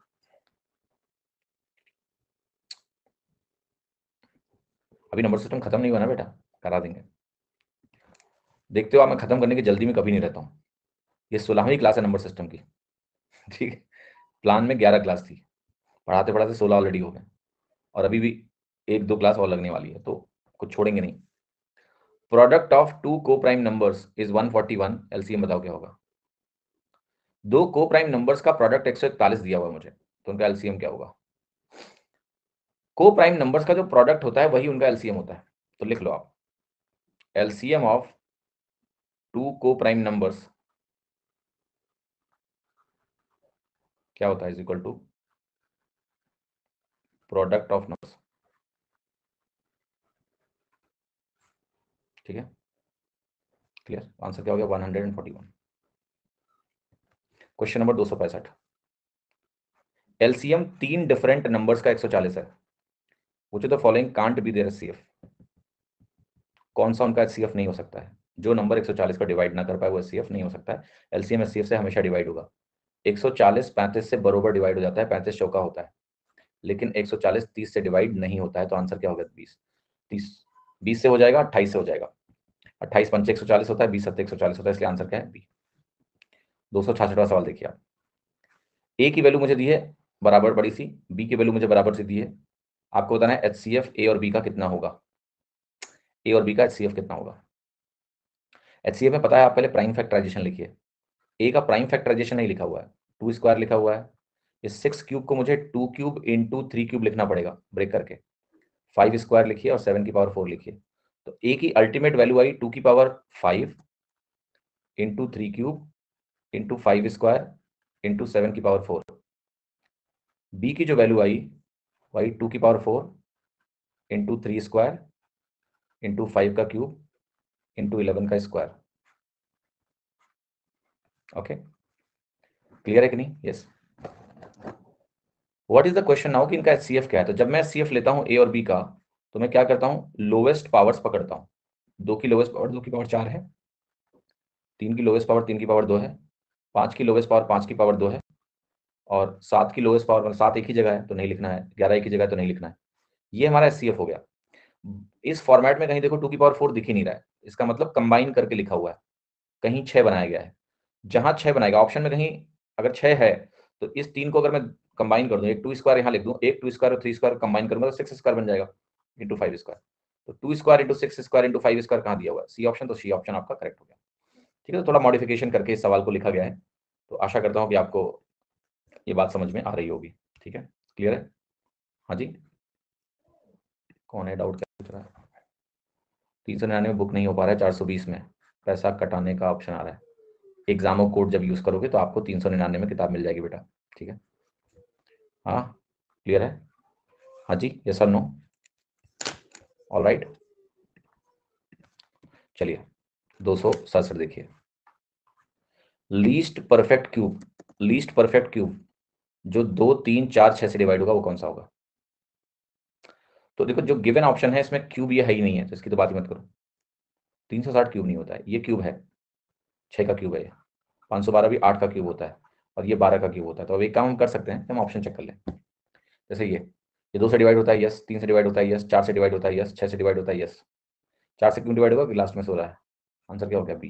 अभी नंबर सिस्टम खत्म नहीं हुआ ना बेटा, करा देंगे, देखते हो आप मैं खत्म करने की जल्दी में कभी नहीं रहता हूँ, ये सोलहवीं क्लास है नंबर सिस्टम की, ठीक है, प्लान में ग्यारह क्लास थी, पढ़ाते पढ़ाते सोलह ऑलरेडी हो गए, और अभी भी एक दो क्लास और लगने वाली है, तो कुछ छोड़ेंगे नहीं। प्रोडक्ट ऑफ टू को prime numbers is one forty one, LCM बताओ क्या होगा। दो को प्राइम नंबर्स का प्रोडक्ट एक सौ इकतालीस दिया हुआ है मुझे, तो उनका एलसीएम क्या होगा। को प्राइम नंबर्स का जो प्रोडक्ट होता है वही उनका एलसीएम होता है। तो लिख लो आप, एलसीएम ऑफ टू को प्राइम नंबर्स क्या होता है, is equal to product of numbers. ठीक है, क्लियर। आंसर क्या हो गया, one hundred forty one. Question number दो सौ पैंसठ, एलसीएम तीन डिफरेंट नंबर्स का एक सौ चालीस है, which of the following can't be their HCF. कौन सा उनका एचसीएफ नहीं हो सकता है, जो नंबर एक सौ चालीस को डिवाइड ना कर पाए वो एचसीएफ नहीं हो सकता है। एलसीएम एचसीएफ से हमेशा डिवाइड होगा। एक सौ चालीस पैंतीस से बरोबर डिवाइड हो जाता है, पैंतीस चौका होता है, लेकिन एक सौ चालीस तीस से डिवाइड नहीं होता है। तो आंसर क्या होगा, बीस। तीस बीस से हो जाएगा, अट्ठाईस से हो जाएगा, अट्ठाईस पंच एक सौ चालीस होता है, बीस सत्तर एक सौ चालीस होता है, इसलिए आंसर क्या है, बी। दो सौ छाछठवां सवाल देखिए आप, ए की वैल्यू मुझे दी है बराबर बड़ी सी, बी की वैल्यू मुझे बराबर सी दी है। आपको बताना है एचसीएफ ए और बी का कितना होगा, ए और बी का एचसीएफ कितना होगा। एचसीएफ में पता है, आप पहले प्राइम फैक्टराइजेशन लिखिए। ए का प्राइम फैक्टराइजेशन नहीं लिखा हुआ है, टू स्क्वायर लिखा हुआ है। इस सिक्स क्यूब को मुझे two cube into three cube लिखना पड़ेगा ब्रेक करके। फाइव स्क्वायर लिखिए और सेवन की पावर फोर लिखिए। तो ए की अल्टीमेट वैल्यू आई टू की power five into three cube into five square into seven की पावर फोर। बी की जो वैल्यू आई वही टू की power four into three square into five का क्यूब इंटू इलेवन का स्क्वायर। ओके, क्लियर है कि नहीं, yes. What is the question now कि इनका एचसीएफ क्या है। तो जब मैं एचसीएफ लेता हूं ए और बी का, तो मैं क्या करता हूं, लोवेस्ट पावर्स पकड़ता हूं। दो की लोवेस्ट पावर दो की पावर चार है, तीन की लोवेस्ट पावर तीन की पावर दो है, पांच की लोवेस्ट पावर पांच की पावर दो है, और सात की लोवेस्ट पावर, सात एक ही जगह है तो नहीं लिखना है, ग्यारह एक ही जगह है तो नहीं लिखना है। ये हमारा एचसीएफ हो गया। इस फॉर्मेट में कहीं देखो टू की पावर फोर दिख ही नहीं रहा है, इसका मतलब कंबाइन करके लिखा हुआ है, कहीं छह बनाया गया है। जहां छह बनाएगा ऑप्शन में कहीं अगर छह है, तो इस तीन को अगर मैं कंबाइन कर दूं, एक टू स्क्वायर यहाँ लिख दूं, एक टू स्क्वायर और थ्री स्क्वायर कंबाइन करूंगा तो सिक्स स्क्वायर बन जाएगा इंटू फाइव स्क्वायर। तो two square into six square into five square कहाँ दिया हुआ है, सी ऑप्शन। तो सी ऑप्शन आपका करेक्ट हो गया। ठीक है, तो थोड़ा मॉडिफिकेशन करके इस सवाल को लिखा गया है, तो आशा करता हूँ कि आपको ये बात समझ में आ रही होगी। ठीक है, क्लियर है। हाँ जी, कौन है, डाउट क्या पूछ रहा है। तीन सौ निन्यानवे बुक नहीं हो पा रहा है, चार सौ बीस में पैसा कटाने का ऑप्शन आ रहा है। एग्जामो कोड जब यूज करोगे तो आपको तीन सौ निन्यानवे में किताब मिल जाएगी बेटा। ठीक है, हाँ क्लियर है। हाँ जी, यस और नो, ऑल राइट। चलिए दो सौ सड़सठ देखिए, least perfect cube, least perfect cube जो दो तीन चार छह से डिवाइड होगा वो कौन सा होगा। तो देखो जो गिवन ऑप्शन है इसमें क्यूब ये है ही नहीं है, तो इसकी तो बात ही मत करो। तीन सौ साठ क्यूब नहीं होता है, ये क्यूब है, छह का क्यूब है ये। पाँच सौ बारह भी आठ का क्यूब होता है, और ये बारह का क्यूब होता है। तो अब एक काम हम कर सकते हैं, हम ऑप्शन चेक कर लें। जैसे ये ये दो से डिवाइड होता है, यस। तीन से डिवाइड होता है, यस। चार से डिवाइड होता है, यस। छह से डिवाइड होता है, यस। चार से क्यों डिवाइड होगा, लास्ट में सो रहा है। आंसर क्या हो गया, बी।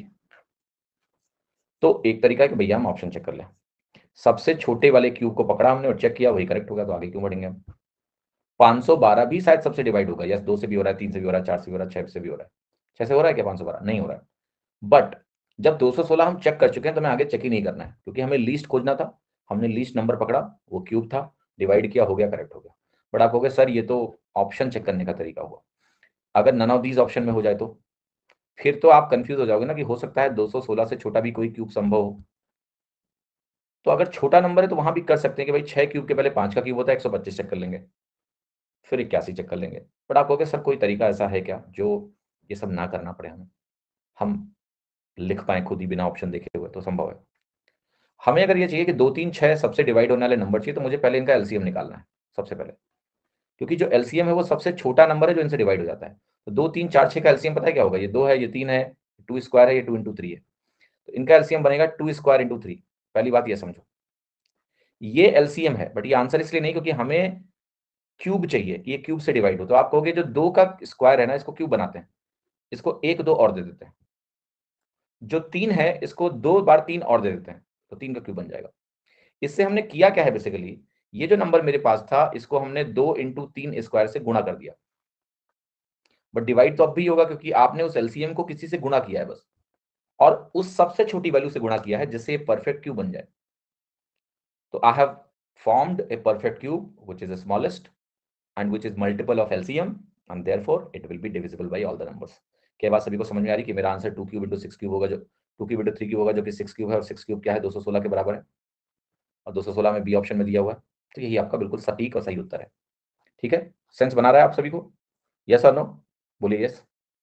तो एक तरीका है कि भैया हम ऑप्शन चेक कर लें। सबसे छोटे वाले क्यूब को पकड़ा हमने और चेक किया, वही करेक्ट होगा, तो आगे क्यों बढ़ेंगे हम। पाँच सौ बारह भी शायद सबसे डिवाइड होगा, यस। दो से भी हो रहा है, तीन से भी हो रहा है, चार से भी हो रहा है, छह से भी हो रहा है। छह से हो रहा है क्या, पाँच सौ बारह नहीं हो रहा है। बट जब दो सौ सोलह हम चेक कर चुके हैं तो हमें आगे चेक ही नहीं करना है, क्योंकि हमें लीस्ट खोजना था। हमने लीस्ट नंबर पकड़ा, वो क्यूब था, डिवाइड किया, हो गया, करेक्ट हो गया। बट आप कहोगे सर ये तो ऑप्शन चेक करने का तरीका हुआ। अगर नन ऑफ दीज ऑप्शन में हो जाए तो फिर तो आप कंफ्यूज हो जाओगे ना, कि हो सकता है दो सौ सोलह से छोटा भी कोई क्यूब संभव हो। तो अगर छोटा नंबर है तो वहां भी कर सकते हैं कि भाई छह क्यूब के पहले पांच का क्यूब होता है, एक सौ पच्चीस चेक कर लेंगे, फिर इक्यासी चेक कर लेंगे। बट आप कहोगे सर कोई तरीका ऐसा है क्या जो ये सब ना करना पड़े हमें, हम लिख पाए खुद ही बिना ऑप्शन देखे हुए, तो संभव है। हमें अगर ये चाहिए कि दो तीन छह सबसे डिवाइड होने वाले नंबर चाहिए, तो मुझे पहले इनका एलसीएम निकालना है सबसे पहले, क्योंकि जो एलसीएम है वो सबसे छोटा नंबर है जो इनसे डिवाइड हो जाता है। तो दो तीन चार छह का एलसीएम पता है क्या होगा, ये दो है, ये तीन है, टू स्क्वायर है, ये टू इंटू थ्री है। तो इनका एलसीएम बनेगा टू स्क्वायर इंटू थ्री। पहली बात ये समझो, ये एलसीएम है, बट ये आंसर इसलिए नहीं क्योंकि हमें क्यूब चाहिए कि ये क्यूब से डिवाइड हो। तो आप कहोगे जो दो का स्क्वायर है ना, इसको क्यूब बनाते हैं, इसको एक दो और दे देते हैं। जो तीन है इसको दो बार तीन और दे देते हैं, तो तीन का क्यूब बन जाएगा। इससे हमने किया क्या है, बेसिकली ये जो नंबर मेरे पास था इसको हमने दो इंटू तीन स्क्वायर से गुणा कर दिया। बट डिवाइड तो अब भी होगा, क्योंकि आपने उस एलसीएम को किसी से गुणा किया है बस, और उस सबसे छोटी वैल्यू से गुणा किया है जिससे ये परफेक्ट क्यूब बन जाए। तो I have formed a perfect cube which is the smallest, and which is multiple of L C M and therefore it will be divisible by all the numbers. क्या बात सभी को समझ में आ रही कि मेरा answer two cube into six cube होगा, जो two cube into three cube होगा, जो कि सिक्स क्यूब है, और सिक्स क्यूब क्या है, दो सौ सोलह के बराबर है, और दो सौ सोलह में बी ऑप्शन में दिया हुआ है। तो यही आपका बिल्कुल सटीक और सही उत्तर है। ठीक है, सेंस बना रहा है आप सभी को? यस और नो? बोलिए यस।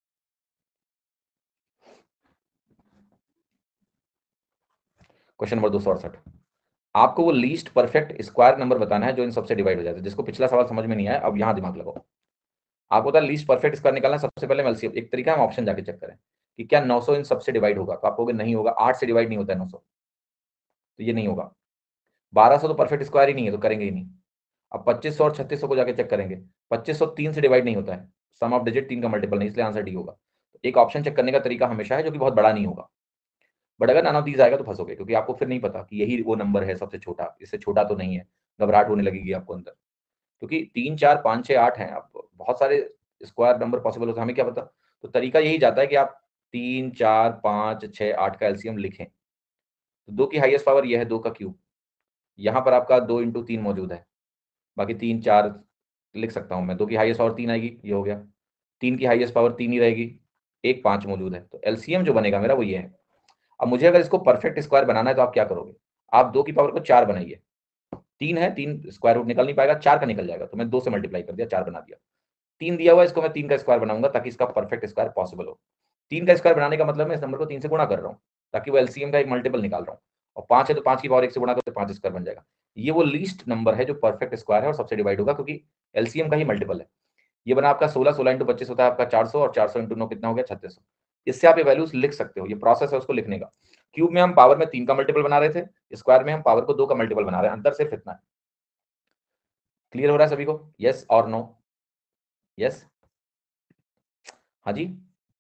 क्वेश्चन नंबर दो सौ अड़सठ, आपको वो लीस्ट परफेक्ट स्क्वायर नंबर बताना है जो इन सबसे डिवाइड हो जाता है। जिसको पिछला सवाल समझ में नहीं आया, अब यहां दिमाग लगाओ। आपको होता है लीस्ट परफेक्ट स्क्वायर निकालना, सबसे पहले एलसीएम। एक तरीका हम ऑप्शन जाके चेक करें कि क्या नौ सौ इन सबसे डिवाइड होगा, तो आप कहोगे नहीं होगा, आठ से डिवाइड नहीं होता है नौ सौ, तो ये नहीं होगा। बारह सौ तो परफेक्ट स्क्वायर ही नहीं है, तो करेंगे ही नहीं। अब पच्चीस सौ और छत्तीस सौ को जाके चेक करेंगे, पच्चीस सौ तीन से डिवाइड नहीं होता है, सम ऑफ डिजिट तीन का मल्टीपल नहीं, इसलिए आंसर डी होगा। एक ऑप्शन चेक करने का तरीका हमेशा है जो कि बहुत बड़ा नहीं होगा, बट अगर नन ऑफ दीज आएगा तो फंसोगे, क्योंकि आपको फिर नहीं पता कि यही वो नंबर है सबसे छोटा, इससे छोटा तो नहीं है, घबराहट होने लगेगी आपको अंदर, क्योंकि तीन चार पाँच छः आठ हैं, अब बहुत सारे स्क्वायर नंबर पॉसिबल होता है, हमें क्या पता। तो तरीका यही जाता है कि आप तीन चार पाँच छः आठ का एलसीएम लिखें। तो दो की हाईएस्ट पावर यह है, दो का क्यूब, यहाँ पर आपका दो इंटू तीन मौजूद है, बाकी तीन चार लिख सकता हूँ मैं, दो की हाईएस्ट पावर तीन आएगी, ये हो गया। तीन की हाईएस्ट पावर तीन ही रहेगी, एक पाँच मौजूद है, तो एलसीएम जो बनेगा मेरा वो ये है। अब मुझे अगर इसको परफेक्ट स्क्वायर बनाना है तो आप क्या करोगे, आप दो की पावर को चार बनाइए, तीन है, तीन स्क्वायर रूट निकल नहीं पाएगा, चार का निकल जाएगा, तो मैं दो से मल्टीप्लाई कर दिया, चार बना दिया। तीन दिया हुआ, इसको मैं तीन का स्क्वायर बनाऊंगा ताकि इसका परफेक्ट स्क्वायर पॉसिबल हो। तीन का स्क्वायर बनाने का मतलब मैं इस नंबर को तीन से गुणा कर रहा हूँ ताकि वो एलसीएम का एक मल्टीपल निकाल रहा हूँ, और पांच है तो पांच की पावर एक से गुणा करो तो पांच स्क्वायर बन जाएगा। ये वो लीस्ट नंबर है जो परफेक्ट स्क्वायर है और सबसे डिवाइड होगा, क्योंकि एलसीएम का ही मल्टीपल है। ये बना आपका सोलह, सोलह इंटू पच्चीस होता है आपका चार सौ, और चार सौ इंटू नौ कितना हो गया, छत्तीस सौ। इससे आप ये वैल्यूज लिख सकते हो, ये प्रोसेस है उसको लिखने का। क्यूब में हम पावर में तीन का मल्टीपल बना रहे थे, स्क्वायर में हम पावर को दो का मल्टीपल बना रहे हैं, अंतर सिर्फ इतना है। क्लियर हो रहा है सभी को? यस और नो? यस, हाँ जी,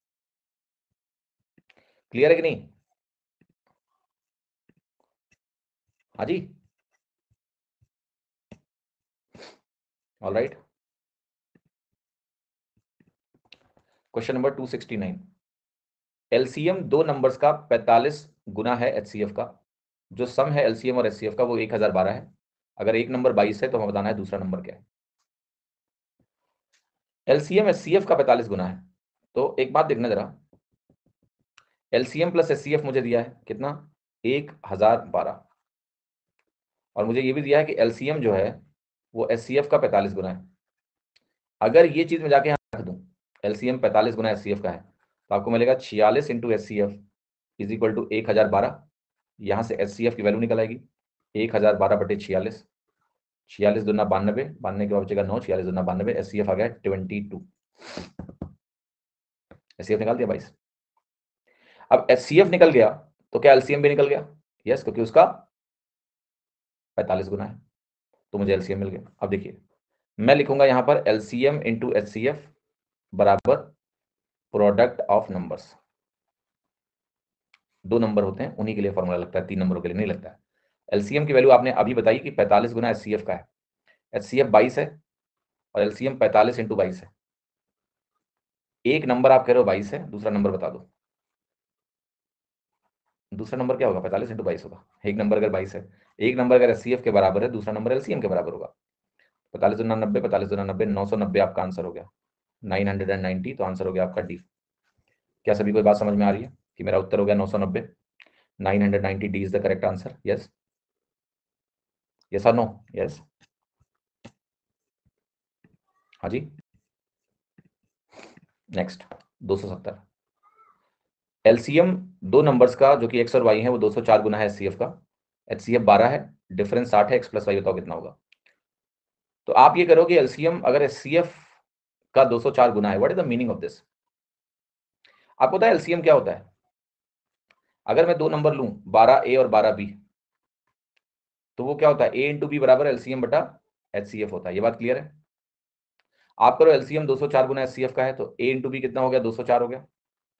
क्लियर है कि नहीं? हाँ जी, all right. Question number two sixty nine, LCM दो नंबर्स का पैंतालीस गुना है एचसीएफ का, जो सम है एलसीएम और एचसीएफ का वो एक हज़ार बारह है। अगर एक नंबर बाईस है तो हमें बताना है दूसरा नंबर क्या है। एलसीएम एचसीएफ का पैंतालीस गुना है, तो एक बात देखना जरा, एलसीएम प्लस एचसीएफ मुझे दिया है कितना, एक हज़ार बारह, और मुझे ये भी दिया है कि एलसीएम जो है वो एचसीएफ का पैंतालीस गुना है। अगर ये चीज में जाके यहाँ रख दूं, एलसीएम पैंतालीस गुना एचसीएफ का है, तो आपको मिलेगा छियालीस into HCF is equal to एक हजार बारह। यहाँ से एचसीएफ की वैल्यू निकल आएगी एक हजार बारह बटे छियालीस, छियालीस दुना बानबे, बानवे के बाद बचेगा नौ, छियालीस दुना बानबे, एचसीएफ आ गया ट्वेंटी टू। एचसीएफ निकाल दिया बाईस। अब एचसीएफ निकल गया तो क्या एलसीएम भी निकल गया? यस, क्योंकि उसका पैंतालीस गुना है, तो मुझे एलसीएम मिल गया। अब देखिए मैं लिखूंगा यहाँ पर एलसीएम इंटू एचसीएफ बराबर प्रोडक्ट ऑफ नंबर्स। दो नंबर होते हैं उन्हीं के लिए फॉर्मूला लगता है, तीन नंबरों के लिए नहीं लगता है। एलसीएम की वैल्यू आपने अभी बताई कि पैंतालीस गुना एचसीएफ का है, एचसीएफ बाईस है और एलसीएम पैंतालीस इंटू बाईस है। एक नंबर आप कह रहे हो बाईस है, दूसरा नंबर बता दो। दूसरा नंबर क्या होगा? पैंतालीस इंटू बाईस होगा। एक नंबर अगर बाईस है, एक नंबर अगर एचसीएफ के बराबर है, दूसरा नंबर एलसीएम के बराबर होगा। पैंतालीस दुना नब्बे, पैंतालीस दुना नब्बे, नौ सौ नब्बे आपका आंसर हो गया, नाइन हंड्रेड एंड नाइनटी, तो आंसर हो गया आपका डी। क्या सभी को बात समझ में आ रही है कि मेरा उत्तर हो गया नौ सौ नब्बे, nine hundred ninety, D is the correct answer? Yes, yes और नो? यस, हाँ जी। नेक्स्ट दो सौ सत्तर, एलसीएम दो नंबर्स का जो कि एक्स और वाई है वो दो सौ चार गुना है एचसीएफ का, एचसीएफ बारह है, डिफरेंस साठ है, एक्स प्लस वाई बताओ कितना होगा। तो आप ये करो कि एलसीएम अगर एचसीएफ का दो सौ चार गुना है, what is the meaning of this? आपको पता है एलसीएम क्या होता है? अगर मैं दो नंबर लूं बारह ए और बारह बी, तो वो क्या होता है, ए इंटू बी बराबर एलसीएम बटा एचसीएफ होता है। ये बात क्लियर है? आप करो एलसीएम दो सौ चार गुना एचसीएफ का है, तो ए इंटू बी कितना हो गया, दो सौ चार हो गया।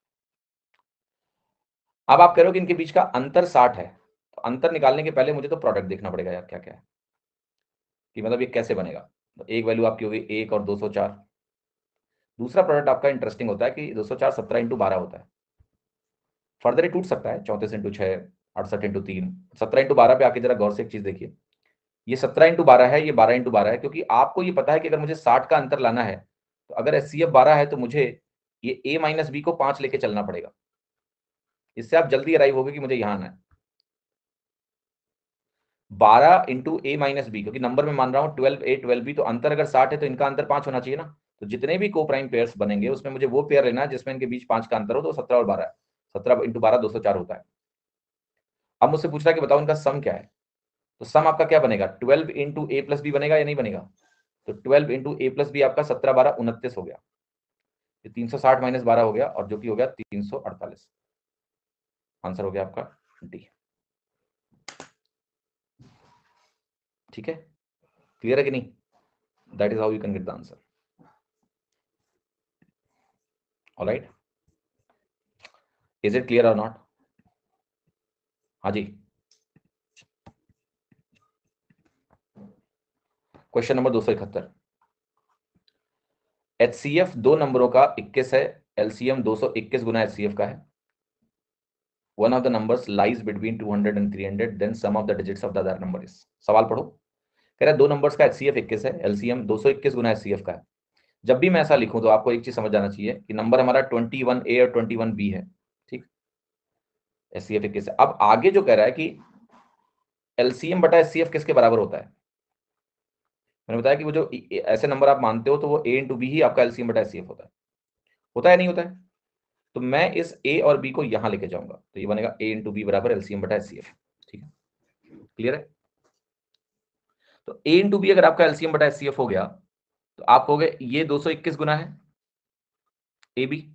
अब आप करो कि इनके बीच का अंतर साठ है, तो अंतर निकालने के पहले मुझे तो प्रोडक्ट देखना पड़ेगा यार, क्या क्या है, कि मतलब ये कैसे बनेगा। तो एक वैल्यू आपकी होगी एक और दो सौ चार, दूसरा प्रोडक्ट आपका इंटरेस्टिंग होता है कि दो सौ चार सत्रह इंटू बारह होता है, फर्दर ही टूट सकता है, चौंतीस इंटू छः, अड़सठ इंटू तीन, सत्रह इंटू बारह पे आके जरा गौर से एक चीज देखिए, ये सत्रह इंटू बारह है, ये बारह इंटू बारह है, क्योंकि आपको ये पता है कि अगर मुझे साठ का अंतर लाना है तो अगर एच सी एफ बारह है तो मुझे ये ए माइनस बी को पांच लेके चलना पड़ेगा। इससे आप जल्दी अराइव होगे कि मुझे यहां आना है। बारह इंटू ए माइनस बी, क्योंकि नंबर में मान रहा हूं ट्वेल्व ए ट्वेल्व बी, तो अंतर अगर साठ है तो इनका अंतर पांच होना चाहिए ना। तो जितने भी को प्राइम पेयर्स बनेंगे उसमें मुझे वो पेयर लेना है जिसमें इनके बीच पांच का अंतर हो, तो सत्रह और बारह है। सत्रह इंटू बारह दो सौ चार होता है। अब मुझसे पूछ रहा है कि बताओ इनका सम क्या है। तो सम आपका क्या बनेगा, twelve into A plus B बनेगा या नहीं बनेगा। तो twelve into A plus B आपका सत्रह बारह उनतीस हो गया। ये तीन सौ साठ माइनस बारह हो गया, और जो कि हो गया तीन सौ अड़तालीस। आंसर हो गया आपका डी। ठीक है, क्लियर है कि नहीं। That is how you can get the answer. All right, is it clear और नॉट। हाँ जी, क्वेश्चन नंबर दो सौ इकहत्तर। एच सी एफ दो नंबरों का इक्कीस है, एलसीएम दो सौ इक्कीस गुना एच सी एफ का है। One of the numbers lies between two hundred and three hundred, then sum of the digits of the other number is. सवाल पढ़ो। कह रहा है दो नंबर्स का एचसीएफ इक्कीस है, एलसीएम दो सौ इक्कीस गुना एचसीएफ का है। जब भी मैं ऐसा लिखूं तो आपको एक चीज समझ जाना चाहिए कि नंबर हमारा ट्वेंटी वन ए और ट्वेंटी वन बी है। ठीक, एचसीएफ इक्कीस है। अब आगे जो कह रहा है कि एलसीएम बटा एचसीएफ किसके बराबर होता है। मैंने बताया कि वो जो ऐसे नंबर आप मानते हो तो वो ए इंटू बी ही आपका एलसीएम बटा एचसीएफ होता है। होता है नहीं होता है। तो मैं इस ए और बी को यहां लेके जाऊंगा, तो ये बनेगा ए इंटू बी बराबर एलसीएम बटा एचसीएफ। ठीक है, क्लियर है। तो ए इंटू बी अगर आपका एलसीएम बटा एचसीएफ हो गया तो आप कहोगे ये दो सौ इक्कीस गुना है ए बी।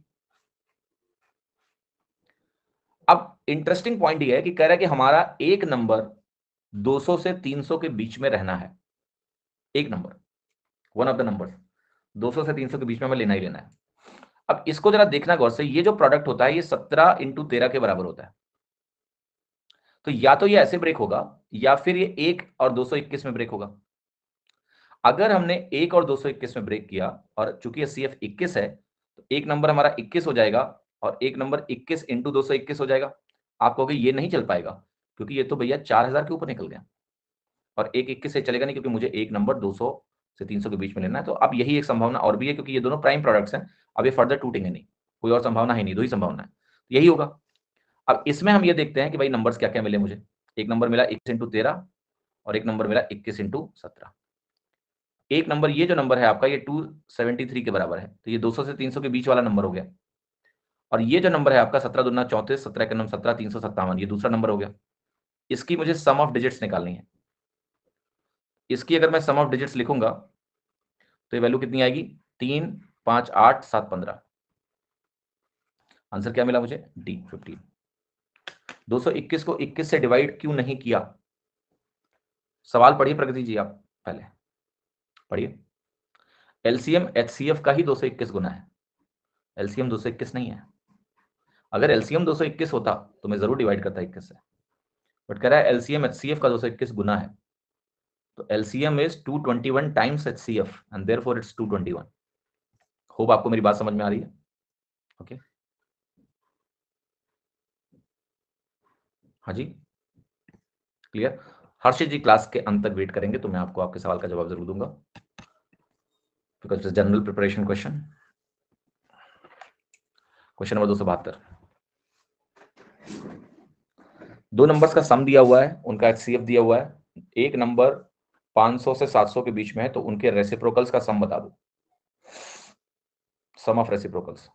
अब इंटरेस्टिंग पॉइंट ये है कि कह रहा है कि हमारा एक नंबर दो सौ से तीन सौ के बीच में रहना है। एक number, one of the number दो सौ से तीन सौ के बीच में हमें लेना ही लेना है। अब इसको जरा देखना गौर से, ये जो प्रोडक्ट होता है ये सत्रह इंटू तेरह के बराबर होता है। तो या तो ये ऐसे ब्रेक होगा या फिर ये एक और दो सौ इक्कीस में ब्रेक होगा। अगर हमने एक और दो सौ इक्कीस में ब्रेक किया, और चूंकि सी एफ इक्कीस है तो एक नंबर हमारा इक्कीस हो जाएगा और एक नंबर इक्कीस इंटू दो सौ इक्कीस हो जाएगा। आप कहोगे ये नहीं चल पाएगा क्योंकि ये तो भैया चार हजार के ऊपर निकल गया, और एक इक्कीस से चलेगा नहीं क्योंकि मुझे एक नंबर दो सौ से तीन सौ के बीच में लेना है। तो अब यही एक संभावना और भी है क्योंकि ये दोनों प्राइम प्रोडक्ट्स हैं, अब ये फर्दर टूटेंगे नहीं, कोई और संभावना ही नहीं, दो ही संभावना है, यही होगा। अब इसमें हम ये देखते हैं कि भाई नंबर्स क्या क्या मिले मुझे। एक नंबर मिला इक्कीस इंटू तेरह और एक नंबर मिला इक्कीस इंटू सत्रह। एक नंबर ये जो नंबर है आपका ये दो सौ तिहत्तर के बराबर है, तो ये दो सौ से तीन सौ के बीच वाला नंबर हो गया। और ये जो नंबर है आपका सत्रह दुना चौंतीस, सत्रह के नंबर सत्रह, तीन सौ सत्तावन, ये दूसरा नंबर हो गया। इसकी मुझे सम ऑफ डिजिट्स निकालनी है। इसकी अगर मैं सम ऑफ डिजिट्स लिखूंगा तो ये वैल्यू कितनी आएगी, तीन पांच आठ सात पंद्रह। आंसर क्या मिला मुझे, डी फिफ्टीन। दो सौ इक्कीस को इक्कीस से डिवाइड क्यों नहीं किया। सवाल पढ़िए प्रगति जी, आप पहले पढ़िए। एलसीएम एचसीएफ का ही दो सौ इक्कीस गुना है, एलसीएम दो सौ इक्कीस नहीं है। अगर एलसीएम दो सौ इक्कीस होता तो मैं जरूर डिवाइड करता इक्कीस से, बट कह रहा है एलसीएम एचसीएफ का दो सौ इक्कीस गुना है, तो LCM is two twenty one times HCF and therefore it's two twenty one. Hope आपको मेरी बात समझ में आ रही है। Okay okay? हाँ जी, क्लियर। हर्षित जी क्लास के अंत तक वेट करेंगे तो मैं आपको आपके सवाल का जवाब जरूर दूंगा, because it's general preparation question. Question number दो सौ बहत्तर। दो नंबर्स का सम दिया हुआ है, उनका एचसीएफ दिया हुआ है। एक नंबर पांच सौ से सात सौ के बीच में है तो उनके रेसिप्रोकल्स का सम बता दो, सम ऑफ रेसिप्रोकल्स।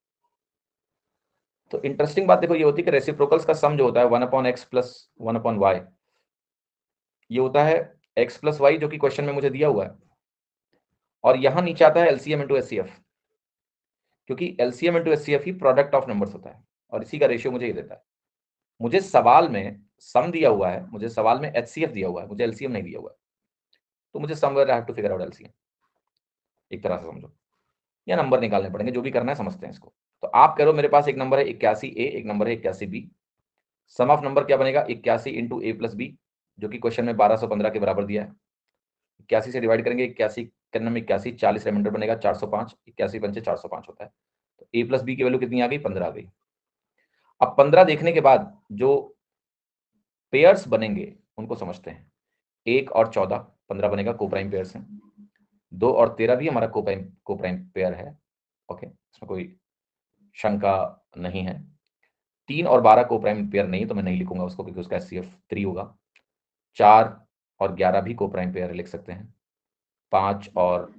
तो इंटरेस्टिंग बात देखो ये होती है कि रेसिप्रोकल्स का सम जो होता है one upon x plus one upon y, ये होता है एक्स प्लस वाई जो कि क्वेश्चन में मुझे दिया हुआ है, और यहां नीचे आता है एलसीएम इंटू एचसीएफ, क्योंकि एलसीएम इंटू एचसीएफ ही प्रोडक्ट ऑफ नंबर्स होता है और इसी का रेशियो मुझे ये देता है। मुझे सवाल में सम दिया हुआ है, मुझे सवाल में एचसीएफ दिया हुआ है, मुझे एलसीएम नहीं दिया हुआ है, तो मुझे somewhere I have to figure out LCM. एक तरह से समझो, या नंबर निकालने पड़ेंगे, जो भी करना है समझते हैं इसको। तो आप कह रहे हो मेरे पास एक नंबर है इक्यासी ए, एक नंबर है इक्यासी बी। सम ऑफ नंबर क्या बनेगा, इक्यासी इंटू ए प्लस बी, जो कि क्वेश्चन में बारह सौ पंद्रह के बराबर दिया है। इक्यासी से डिवाइड करेंगे, इक्यासी के नंबर इक्यासी, चालीस रिमाइंडर बनेगा चार सौ पांच, इक्यासी पंचे चार सौ पांच होता है। तो ए प्लस बी की वैल्यू कितनी आ गई, पंद्रह आ गई। अब पंद्रह देखने के बाद जो पेयर्स बनेंगे उनको समझते हैं। एक और चौदह, पंद्रह बनेगा, को प्राइम पेयर से। दो और तेरह भी हमारा को प्राइम को प्राइम पेयर है। ओके, इसमें कोई शंका नहीं है। तीन और बारह को प्राइम पेयर नहीं, तो मैं नहीं लिखूंगा उसको, क्योंकि उसका एस सी एफ थ्री होगा। चार और ग्यारह भी को प्राइम पेयर लिख सकते हैं। पांच और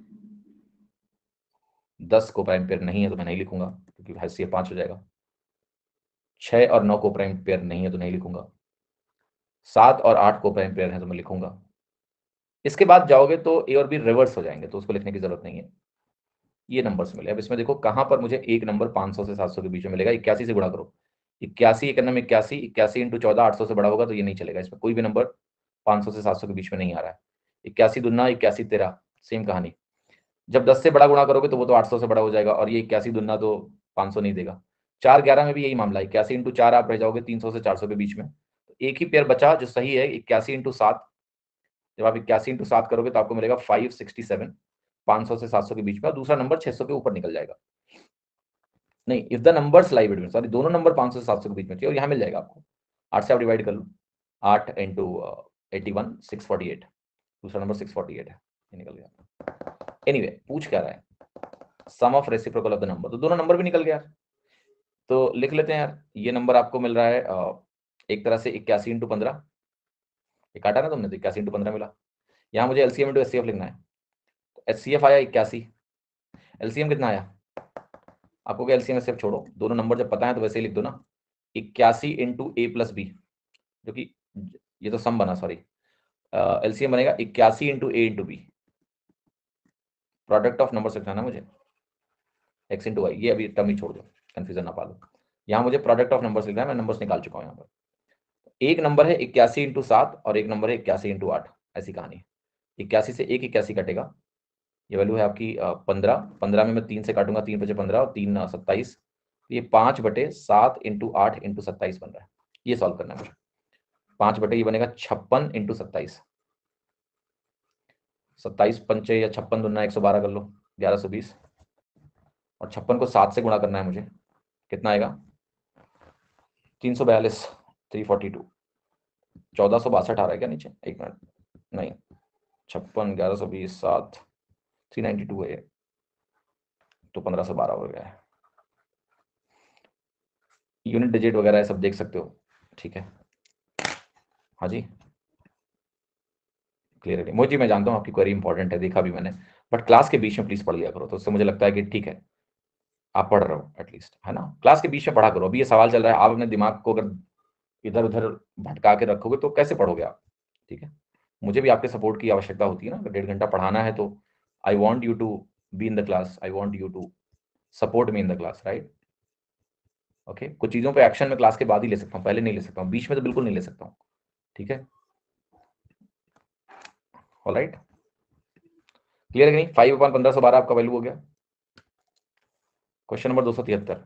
दस को प्राइम पेयर नहीं है, तो मैं नहीं लिखूंगा, क्योंकि एस सी एफ पांच हो जाएगा। छह और नौ को प्राइम पेयर नहीं है, तो नहीं लिखूंगा। सात और आठ को प्राइम पेयर है, तो मैं लिखूंगा। इसके बाद जाओगे तो ए और बी रिवर्स हो जाएंगे, तो उसको लिखने की जरूरत नहीं है। ये नंबर्स मिले। अब इसमें देखो कहां पर मुझे एक नंबर पाँच सौ से सात सौ के बीच में मिलेगा। इक्यासी से गुणा करो। इक्यासी एक नंबर इक्यासी, इक्यासी इंटू चौदह आठ सौ से बड़ा होगा, तो ये नहीं चलेगा। इसमें कोई भी नंबर पाँच सौ से सात सौ के बीच में नहीं आ रहा है। इक्यासी दुना इक्यासी तेरह, सेम कहानी। जब दस से बड़ा गुणा करोगे तो वो तो आठ सौ से बड़ा हो जाएगा, और ये इक्यासी दुना तो पाँच सौ नहीं देगा। चार ग्यारह में भी यही मामला है। इक्यासी इंटू चार आप रह जाओगे तीन सौ से चार सौ के बीच में। तो एक ही पेयर बचा जो सही है, इक्यासी इंटू सात। जब आप इक्यासी इंटू सात करोगे तो आपको मिलेगा फाइव सिक्सटी सेवन, पाँच सौ से सात सौ के बीच में, और दूसरा नंबर छह सौ के ऊपर निकल जाएगा। नहीं, if the numbers lie between, sorry, दोनों नंबर पाँच सौ से सात सौ के बीच में चाहिए, और यहाँ मिल जाएगा आपको। आठ से आप डिवाइड कर लो। आठ into eighty one, six forty eight. दूसरा नंबर सिक्स फोर्टी एट है, ये निकल गया। एनीवे anyway, पूछ क्या रहा है? Sum of reciprocal of the number, तो दोनों नंबर भी निकल गया। तो लिख लेते हैं यार, ये नंबर आपको मिल रहा है uh, एक तरह से इक्यासी इंटू पंद्रह। ये काटा ना तुमने, तो इक्यासी इंटू पंद्रह मिला। यहाँ मुझे एलसीएम इंटू एचसीएफ लिखना है। तो एचसीएफ आया इक्यासी, एलसीएम कितना आया? आपको क्या एलसीएम एचसीएफ छोड़ो, दोनों नंबर जब पता है तो वैसे ही लिख दो ना। इक्यासी इंटू ए प्लस बी, जो कि ये तो सम बना, सॉरी, एलसीएम बनेगा इक्यासी into A into B. Product of number लिखना ना मुझे, एक्स इंटू वाई, ये अभी टर्म ही छोड़ दो, कंफ्यूजन ना पालो। यहाँ मुझे प्रोडक्ट ऑफ नंबर्स लिखना है, मैं नंबर्स निकाल चुका हूँ यहाँ पर। एक नंबर है इक्यासी इंटू सात, और एक नंबर है इक्यासी इंटू आठ, ऐसी कहानी। इक्यासी से एक इक्यासी कटेगा, ये वैल्यू है आपकी पंद्रह। पंद्रह में मैं तीन से काटूंगा, तीन बचे पंद्रह और तीन सत्ताईस। ये पाँच बटे सात इंटू आठ इंटू सत्ताईस बन रहा है। ये सॉल्व करना है मुझे। पाँच बटे ये बनेगा छप्पन इंटू सत्ताईस। सत्ताईस पंचे या छप्पन दुना एक सौ बारह कर लो, ग्यारह सौ बीस। और छप्पन को सात से गुणा करना है मुझे, कितना आएगा? तीन सौ बयालीस, थ्री फोर्टी टू। चौदह सौ बासठ आ रहा है क्या नीचे? एक मिनट, नहीं, छप्पन ग्यारह सौ बीस सात, थ्री नाइन्टी टू है, तो पंद्रह सौ बारह हो गया है। यूनिट डिजिट वगैरह सब देख सकते हो, ठीक है? हाँ जी, क्लियर है मोजी, मैं जानता हूँ आपकी क्वेरी इंपॉर्टेंट है, देखा भी मैंने, बट क्लास के बीच में प्लीज पढ़ लिया करो, तो उससे मुझे लगता है कि ठीक है, आप पढ़ रहे हो एटलीस्ट, है ना? क्लास के बीच में पढ़ा करो। अभी ये सवाल चल रहा है, आप अपने दिमाग को अगर इधर उधर भटका के रखोगे तो कैसे पढ़ोगे आप? ठीक है, मुझे भी आपके सपोर्ट की आवश्यकता होती है ना। अगर डेढ़ घंटा पढ़ाना है तो I want you to be in the class, I want you to support me in the class, right? Okay, कुछ चीजों पे एक्शन में क्लास के बाद ही ले सकता हूँ, पहले नहीं ले सकता हूँ, बीच में तो बिल्कुल नहीं ले सकता हूँ, ठीक है? ऑलराइट, क्लियर है कि नहीं? फाइव अपॉन पंद्रह सौ बारह आपका वैल्यू हो गया। क्वेश्चन नंबर दो सौ तिहत्तर,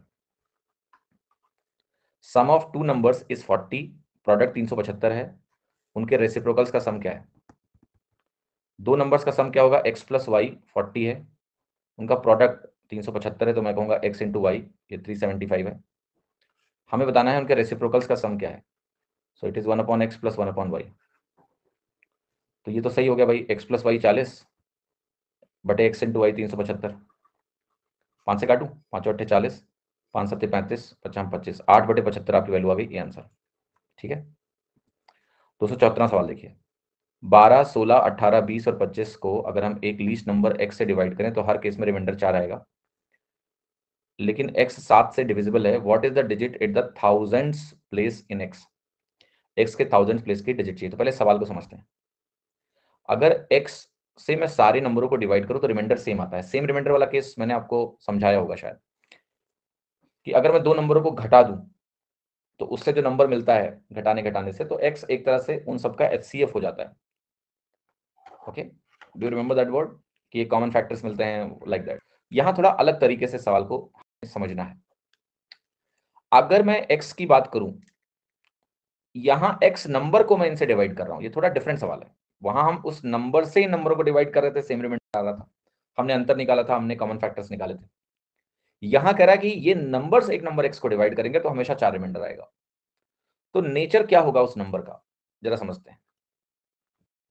sum of two numbers is forty, product तीन सौ पचहत्तर है, उनके रेसिप्रोकल्स का सम क्या है? दो नंबर्स का सम क्या होगा? x प्लस वाई फोर्टी है, उनका प्रोडक्ट तीन सौ पचहत्तर है, तो मैं कहूंगा x इंटू वाई, ये थ्री सेवेंटी फाइव है। हमें बताना है उनके रेसिप्रोकल्स का सम क्या है, so it is one upon x plus one upon y. तो ये तो सही हो गया भाई, x प्लस वाई चालीस बटे एक्स इंटू वाई तीन सौ पचहत्तर। पाँच से काटू, पाँच अट्ठे चालीस, पाँच सत्ते पैंतीस, पचास पच्चीस, आठ बटे पचहत्तर आपकी वैल्यू आ गई, ये आंसर, ठीक है? दो सौ चौहत्तरवां सवाल देखिए, बारह सोलह अट्ठारह बीस और पच्चीस को अगर हम एक लीस्ट नंबर x से डिवाइड करें तो हर केस में रिमाइंडर चार आएगा, लेकिन x सात से डिविजिबल है। What is the digit at the thousands place in x? x के थाउजेंड प्लेस की डिजिट चाहिए, तो पहले सवाल को समझते हैं। अगर x से मैं सारे नंबरों को डिवाइड करूं तो रिमाइंडर सेम आता है। सेम रिमाइंडर वाला केस मैंने आपको समझाया होगा शायद, कि अगर मैं दो नंबरों को घटा दूं तो उससे जो नंबर मिलता है घटाने घटाने से, तो x एक तरह से उन सबका एचसीएफ हो जाता है। Okay, do you remember that word, कि ये कॉमन फैक्टर्स मिलते हैं, लाइक दैट। यहां थोड़ा अलग तरीके से सवाल को समझना है। अगर मैं x की बात करूं, यहां x नंबर को मैं इनसे डिवाइड कर रहा हूं, ये थोड़ा डिफरेंट सवाल है। वहां हम उस नंबर से इन नंबरों को डिवाइड कर रहे थे, सेम रिमाइंडर आ रहा था, हमने अंतर निकाला था, हमने कॉमन फैक्टर्स निकाले थे। यहां कह रहा है कि ये नंबर्स एक नंबर x को डिवाइड करेंगे तो हमेशा चार रिमाइंडर आएगा। तो नेचर क्या होगा उस नंबर का, जरा समझते हैं।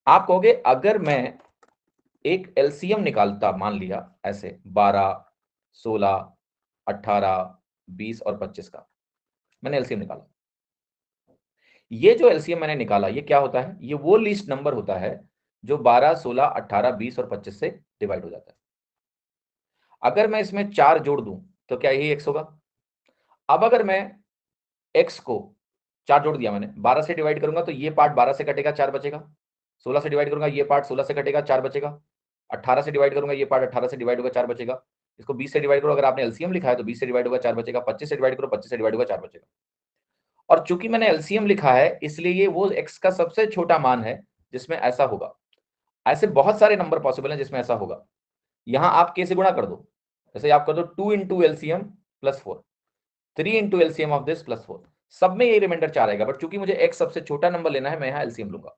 आप कहोगे अगर मैं एक एलसीएम निकालता, मान लिया ऐसे बारह, सोलह, अठारह, बीस और पच्चीस का मैंने एलसीएम निकाला। ये जो एलसीएम मैंने निकाला ये क्या होता है? ये वो लीस्ट नंबर होता है जो बारह, सोलह, अठारह, बीस और पच्चीस से डिवाइड हो जाता है। अगर मैं इसमें चार जोड़ दूं तो क्या यही एक्स होगा? अब अगर मैं एक्स को चार जोड़ दिया मैंने, बारह से डिवाइड करूंगा तो ये पार्ट बारह से कटेगा, चार बचेगा। सोलह से डिवाइड करूंगा ये पार्ट सोलह से कटेगा, चार बचेगा। अठारह से डिवाइड करूंगा ये पार्ट अठारह से डिवाइड होगा, चार बचेगा। इसको बीस से डिवाइड करो, अगर आपने एलसीएम लिखा है तो बीस से डिवाइड होगा, चार बचेगा। पच्चीस से डिवाइड करो, पच्चीस से डिवाइड होगा, चार बचेगा। और चूंकि मैंने एलसीएम लिखा है इसलिए ये वो एक्स का सबसे छोटा मान है जिसमें ऐसा होगा। ऐसे बहुत सारे नंबर पॉसिबल हैं जिसमें ऐसा होगा। यहां आप के से गुणा कर दो, जैसे आप कर दो two into LCM plus four, three into LCM of this plus four, सब में ये रिमाइंडर चार आएगा। बट चूंकि मुझे एक्स सबसे छोटा नंबर लेना है मैं यहां एलसीएम लूंगा।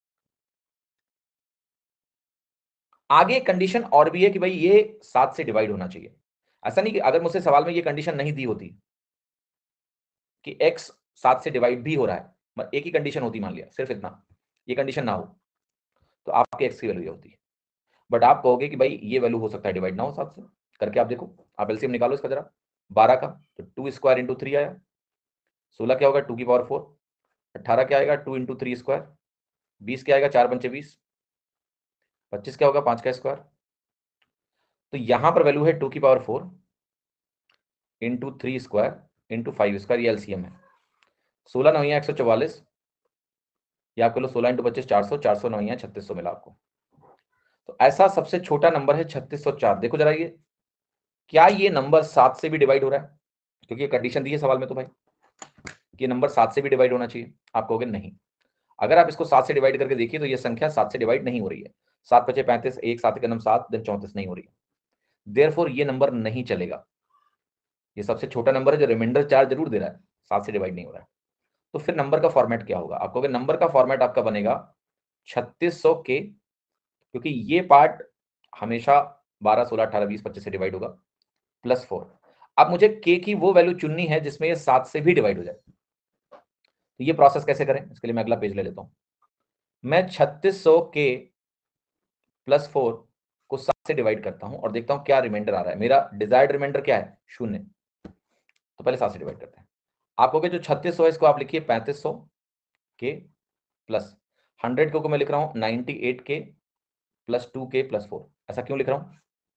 आगे कंडीशन और भी है कि भाई ये सात से डिवाइड होना चाहिए। ऐसा नहीं कि अगर मुझसे सवाल में ये कंडीशन नहीं दी होती कि x सात से डिवाइड भी हो रहा है, एक ही कंडीशन होती, मान लिया सिर्फ इतना, ये कंडीशन ना हो तो आपके x की वैल्यू ये होती। बट आप कहोगे कि भाई ये वैल्यू हो सकता है डिवाइड ना हो सात से, करके आप देखो, आप एलसीएम निकालो इसका जरा। बारह का तो टू स्क्वायर इंटू थ्री आया, सोलह क्या होगा टू की पावर फोर, अट्ठारह क्या आएगा टू इंटू थ्री स्क्वायर, बीस क्या आएगा चार पंचे बीस, पच्चीस क्या होगा पांच का स्क्वायर। तो यहां पर वैल्यू है टू की power four into three square into five square, ये एलसीएम है। सोलह नौया एक सौ चौवालीस, या आप कह लो सोलह इंटू पच्चीस चार सौ, चार सौ नौया छत्तीस सौ मिला आपको। तो ऐसा सबसे छोटा नंबर है छत्तीस सौ चार। देखो जरा ये क्या ये नंबर सात से भी डिवाइड हो रहा है? क्योंकि ये कंडीशन दी है सवाल में तो भाई कि नंबर सात से भी डिवाइड होना चाहिए। आप कहोगे नहीं, अगर आप इसको सात से डिवाइड करके देखिए तो ये संख्या सात से डिवाइड नहीं हो रही है। सात पचे पैंतीस, एक सात के नंबर सात, दिन चौंतीस नहीं हो रही है। देयरफॉर ये नंबर नहीं चलेगा। ये सबसे छोटा नंबर है जो रिमाइंडर चार जरूर दे रहा है, सात से डिवाइड नहीं हो रहा है। तो फिर नंबर का फॉर्मेट क्या होगा? आप कहोगे नंबर का फॉर्मेट आपका बनेगा छत्तीस सौ के, क्योंकि ये पार्ट हमेशा बारह, सोलह, अठारह, बीस, पच्चीस से डिवाइड होगा, प्लस फोर। अब मुझे के की वो वैल्यू चुननी है जिसमें ये सात से भी डिवाइड हो जाए। तो ये प्रोसेस कैसे करें, इसके लिए मैं अगला पेज ले लेता हूं। मैं छत्तीस सौ के प्लस फोर को सात से डिवाइड करता हूं और देखता हूं क्या रिमाइंडर आ रहा है। मेरा डिजायर्ड रिमाइंडर क्या है? शून्य। तो पहले सात से डिवाइड करते हैं। आप कहोगे जो छत्तीस सौ है इसको आप लिखिए पैंतीस सौ के प्लस हंड्रेड को मैं लिख रहा हूं ninety eight k plus two k plus four. ऐसा क्यों लिख रहा हूं?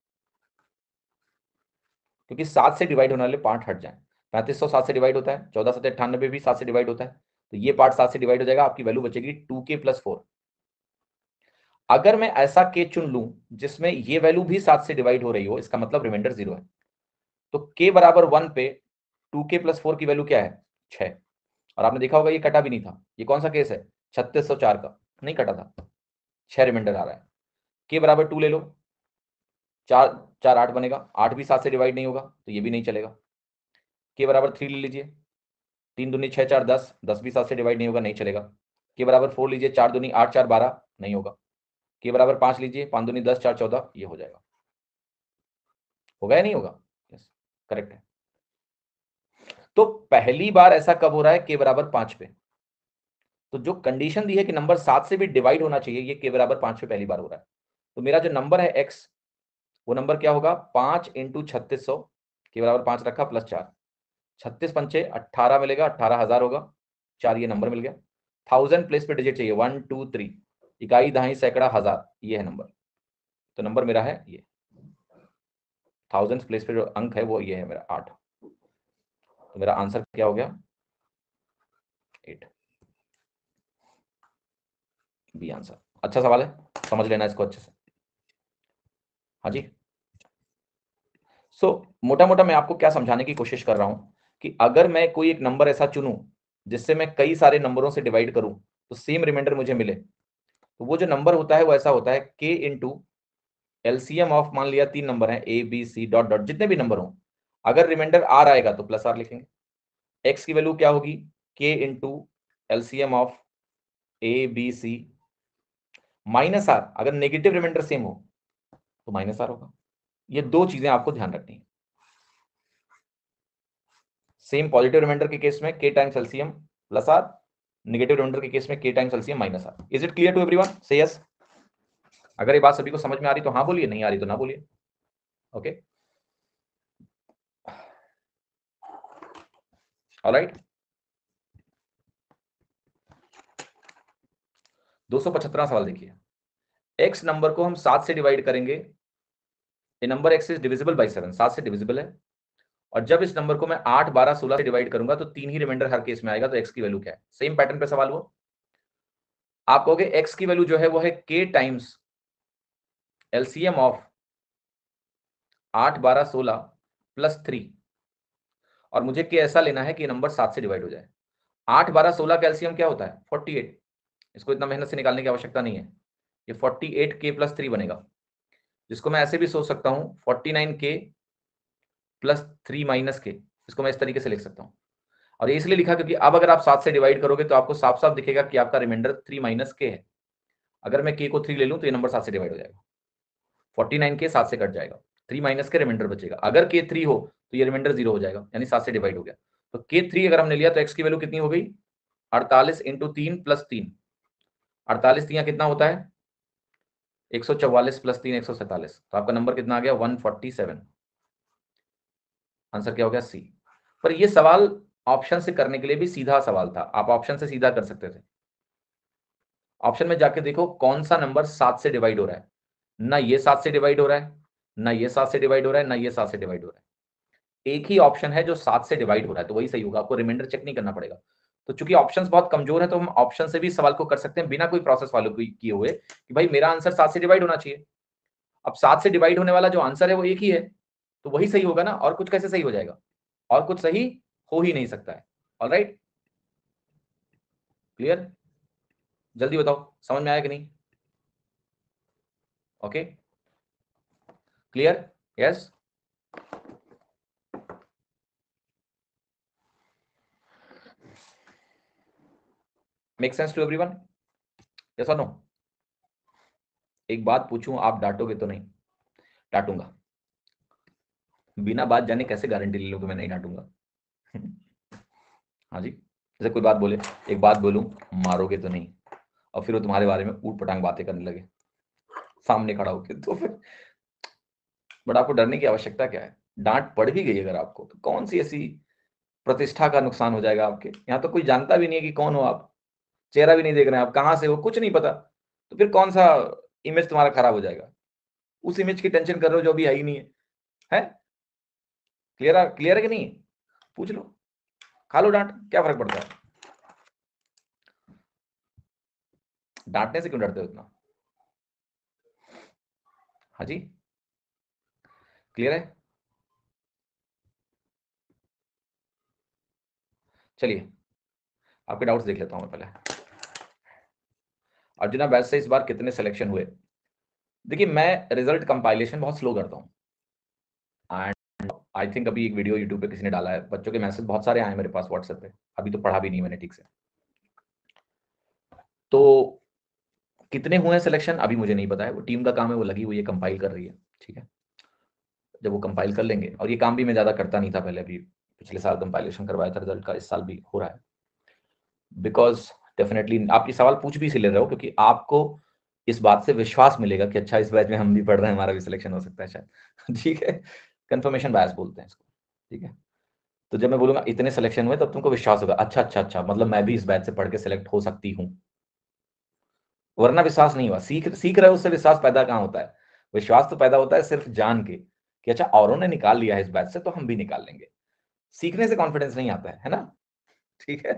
क्योंकि सात से डिवाइड होने वाले पार्ट हट जाए। पैंतीस सौ सात से डिवाइड होता है, चौदह सौ अट्ठानबे भी सात से डिवाइड होता है, तो ये पार्ट सात से डिवाइड हो जाएगा, आपकी वैल्यू बचेगी टू के प्लस फोर। अगर मैं ऐसा के चुन लूं जिसमें ये वैल्यू भी सात से डिवाइड हो रही हो, इसका मतलब रिमाइंडर जीरो है। तो के बराबर वन पे टू के प्लस फोर की वैल्यू क्या है? छह। और आपने देखा होगा ये कटा भी नहीं था। ये कौन सा केस है? छत्तीस सौ चार का नहीं कटा था, छह रिमाइंडर आ रहा है। के बराबर टू ले लो, चार चार आठ बनेगा, आठ भी सात से डिवाइड नहीं होगा तो ये भी नहीं चलेगा। के बराबर थ्री ले लीजिए, तीन दूनी छह, चार दस, दस भी सात से डिवाइड नहीं होगा, नहीं चलेगा। के बराबर फोर लीजिए, चार दूनी आठ, चार बारह, नहीं होगा। के बराबर पांच लीजिए, पांच दूनी दस, चार चौदह, ये हो जाएगा। होगा या नहीं होगा? यस, करेक्ट है। तो पहली बार ऐसा कब हो रहा है? के बराबर पांच पे। तो जो कंडीशन दी है कि नंबर सात से भी डिवाइड होना चाहिए, ये के बराबर पांच पे पहली बार हो रहा है। तो मेरा जो नंबर है एक्स, वो नंबर क्या होगा? पांच इंटू छत्तीस सौ, के बराबर पांच रखा प्लस चार, छत्तीस पंचे अट्ठारह मिलेगा, अट्ठारह हजार होगा, चार ये नंबर मिल गया। थाउजेंड प्लेस पे डिजिट चाहिए, वन टू थ्री, इकाई दहाई सैकड़ा हजार, ये है नंबर। तो नंबर मेरा है ये, थाउजेंड प्लेस पे जो अंक है वो ये है मेरा आठ। तो मेरा आंसर क्या हो गया? एट। B answer. अच्छा सवाल है, समझ लेना इसको अच्छे से। हाँ जी। सो so, मोटा मोटा मैं आपको क्या समझाने की कोशिश कर रहा हूं कि अगर मैं कोई एक नंबर ऐसा चुनूं जिससे मैं कई सारे नंबरों से डिवाइड करूं तो सेम रिमाइंडर मुझे मिले, तो वो जो नंबर होता है वो ऐसा होता है के इंटू एलसीएम ऑफ, मान लिया तीन नंबर है A B C dot dot, जितने भी नंबर हो, अगर रिमाइंडर आर आएगा तो प्लस आर लिखेंगे। एक्स की वैल्यू क्या होगी? K into LCM of A B C minus R, अगर नेगेटिव रिमाइंडर सेम हो तो माइनस आर होगा। ये दो चीजें आपको ध्यान रखनी है। सेम पॉजिटिव रिमाइंडर के केस में k times LCM plus R, negative remainder के केस में k times LCM minus R. Is it clear to everyone? Say yes. अगर ये बात सभी को समझ में आ रही तो हाँ बोलिए, नहीं आ रही तो ना बोलिए। Okay, all right. दो सौ पचहत्तरवां सवाल देखिए, x नंबर को हम सात से डिवाइड करेंगे, ये number x is divisible by seven, सात से डिविजिबल है, और जब इस नंबर को मैं आठ, बारह, सोलह से डिवाइड करूंगा तो तीन ही रिमाइंडर हर केस में आएगा, तो x की वैल्यू क्या है? सेम पैटर्न पे सवाल हुआ। आप कहोगे x की वैल्यू जो है वो है k टाइम्स एलसीएम ऑफ आठ, बारह, सोलह प्लस थ्री, और मुझे k ऐसा लेना है कि नंबर सात से डिवाइड हो जाए। आठ, बारह, सोलह का एलसीएम क्या होता है? अड़तालीस। इसको इतना मेहनत से निकालने की आवश्यकता नहीं है, ये अड़तालीस के प्लस थ्री बनेगा, जिसको मैं ऐसे भी सोच सकता हूं उनचास के प्लस थ्री माइनस के, इसको मैं इस तरीके से लिख सकता हूं। और ये इसलिए लिखा क्योंकि अब अगर आप सात से डिवाइड करोगे तो आपको साफ साफ दिखेगा कि आपका रिमाइंडर थ्री माइनस के है। अगर मैं के को थ्री ले लूं तो ये नंबर सात से डिवाइड हो जाएगा, उनचास के सात से कट जाएगा, थ्री माइनस के रिमाइंडर बचेगा। अगर के थ्री हो तो ये रिमाइंडर जीरो हो जाएगा, यानी सात से डिवाइड हो गया। तो के थ्री अगर हमने लिया तो एक्स की वैल्यू कितनी हो गई? अड़तालीस इंटू तीन प्लस तीन, अड़तालीस तीन कितना होता है? एक सौ चौवालीस प्लस तीन एक सौ सैंतालीस, तो आपका नंबर कितना आ गया? एक सौ सैंतालीस। आंसर क्या हो गया? सी। पर ये सवाल ऑप्शन से करने के लिए भी सीधा सवाल था, आप ऑप्शन से सीधा कर सकते थे। ऑप्शन में जाके देखो कौन सा नंबर सात से डिवाइड हो रहा है, ना ये सात से डिवाइड हो रहा है, ना ये सात से डिवाइड हो रहा है, ना ये सात से डिवाइड हो रहा है। एक ही ऑप्शन है जो सात से डिवाइड हो रहा है, तो वही सही होगा, आपको रिमाइंडर चेक नहीं करना पड़ेगा। तो चूंकि ऑप्शंस बहुत कमजोर है तो हम ऑप्शन से भी सवाल को कर सकते हैं बिना कोई प्रोसेस फॉलो किए हुए कि भाई मेरा आंसर सात से डिवाइड होना चाहिए। अब सात से डिवाइड होने वाला जो आंसर है वो एक ही है, तो वही सही होगा ना, और कुछ कैसे सही हो जाएगा? और कुछ सही हो ही नहीं सकता है। Alright, clear? जल्दी बताओ समझ में आया कि नहीं? Okay, clear? Yes. Make sense to everyone? Yes और नो? एक बात पूछूं, आप डांटोगे तो नहीं? डांटूंगा। बिना बात जाने कैसे गारंटी ले लो कि मैं नहीं डांटूंगा? हाँ जी, जैसे कोई बात बोले, एक बात बोलूं, मारोगे तो नहीं, और फिर वो तुम्हारे बारे में ऊट पटांग बातें करने लगे सामने खड़ा होकर, तो फिर बट आपको डरने की आवश्यकता क्या है? डांट पड़ भी गई अगर आपको तो कौन सी ऐसी प्रतिष्ठा का नुकसान हो जाएगा आपके? यहाँ तो कोई जानता भी नहीं है कि कौन हो आप, चेहरा भी नहीं देख रहे हैं आप, कहां से हो कुछ नहीं पता, तो फिर कौन सा इमेज तुम्हारा खराब हो जाएगा? उस इमेज की टेंशन कर रहे हो जो अभी है ही नहीं है, है? क्लियर है? क्लियर है कि नहीं? पूछ लो, खा लो डांट, क्या फर्क पड़ता है? डांटने से क्यों डरते हो इतना? हाँ जी, क्लियर है? चलिए आपके डाउट्स देख लेता हूं मैं पहले। अर्जुना बैच से इस बार कितने सिलेक्शन हुए? देखिए मैं रिजल्ट कंपाइलेशन बहुत स्लो करता हूं, एंड आई थिंक अभी एक वीडियो यूट्यूब पे किसी ने डाला है, बच्चों के मैसेज बहुत सारे आए मेरे पास व्हाट्सएप पे, अभी तो पढ़ा भी नहीं मैंने ठीक से। तो कितने हुए हैं सिलेक्शन अभी मुझे नहीं पता है, वो टीम का काम है, वो लगी हुई है, कंपाइल कर रही है, ठीक है। जब वो कंपाइल कर लेंगे, और ये काम भी मैं ज़्यादा करता नहीं था पहले, अभी पिछले साल कंपाइलेशन करवाया था रिजल्ट का, इस साल भी हो रहा है, बिकॉज डेफिनेटली आप ये सवाल पूछ भी इसलिए रहे हो क्योंकि आपको इस बात से विश्वास मिलेगा कि अच्छा इस बैच में हम भी पढ़ रहे हैं, हमारा भी सिलेक्शन हो सकता है शायद। ठीक है, कंफर्मेशन बायस बोलते हैं इसको, ठीक है। तो जब मैं बोलूंगा इतने सिलेक्शन हुए तब तुमको विश्वास होगा, अच्छा अच्छा अच्छा मतलब मैं भी इस बैच से पढ़ के सिलेक्ट हो सकती हूँ, वरना विश्वास नहीं हुआ। सीख सीख रहे हो उससे विश्वास पैदा कहाँ होता है? विश्वास तो पैदा होता है सिर्फ जान के कि अच्छा औरों ने निकाल लिया है इस बैच से तो हम भी निकाल लेंगे। सीखने से कॉन्फिडेंस नहीं आता है, है ना? ठीक है।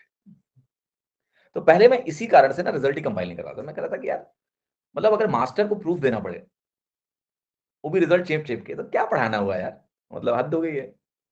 तो पहले मैं इसी कारण से ना रिजल्ट ही कंपाइल नहीं कर रहा था, मैं कह रहा था कि यार मतलब अगर मास्टर को प्रूफ देना पड़े, वो भी रिजल्ट चेप चेप के, तो क्या पढ़ाना हुआ यार, मतलब हद हो गई है।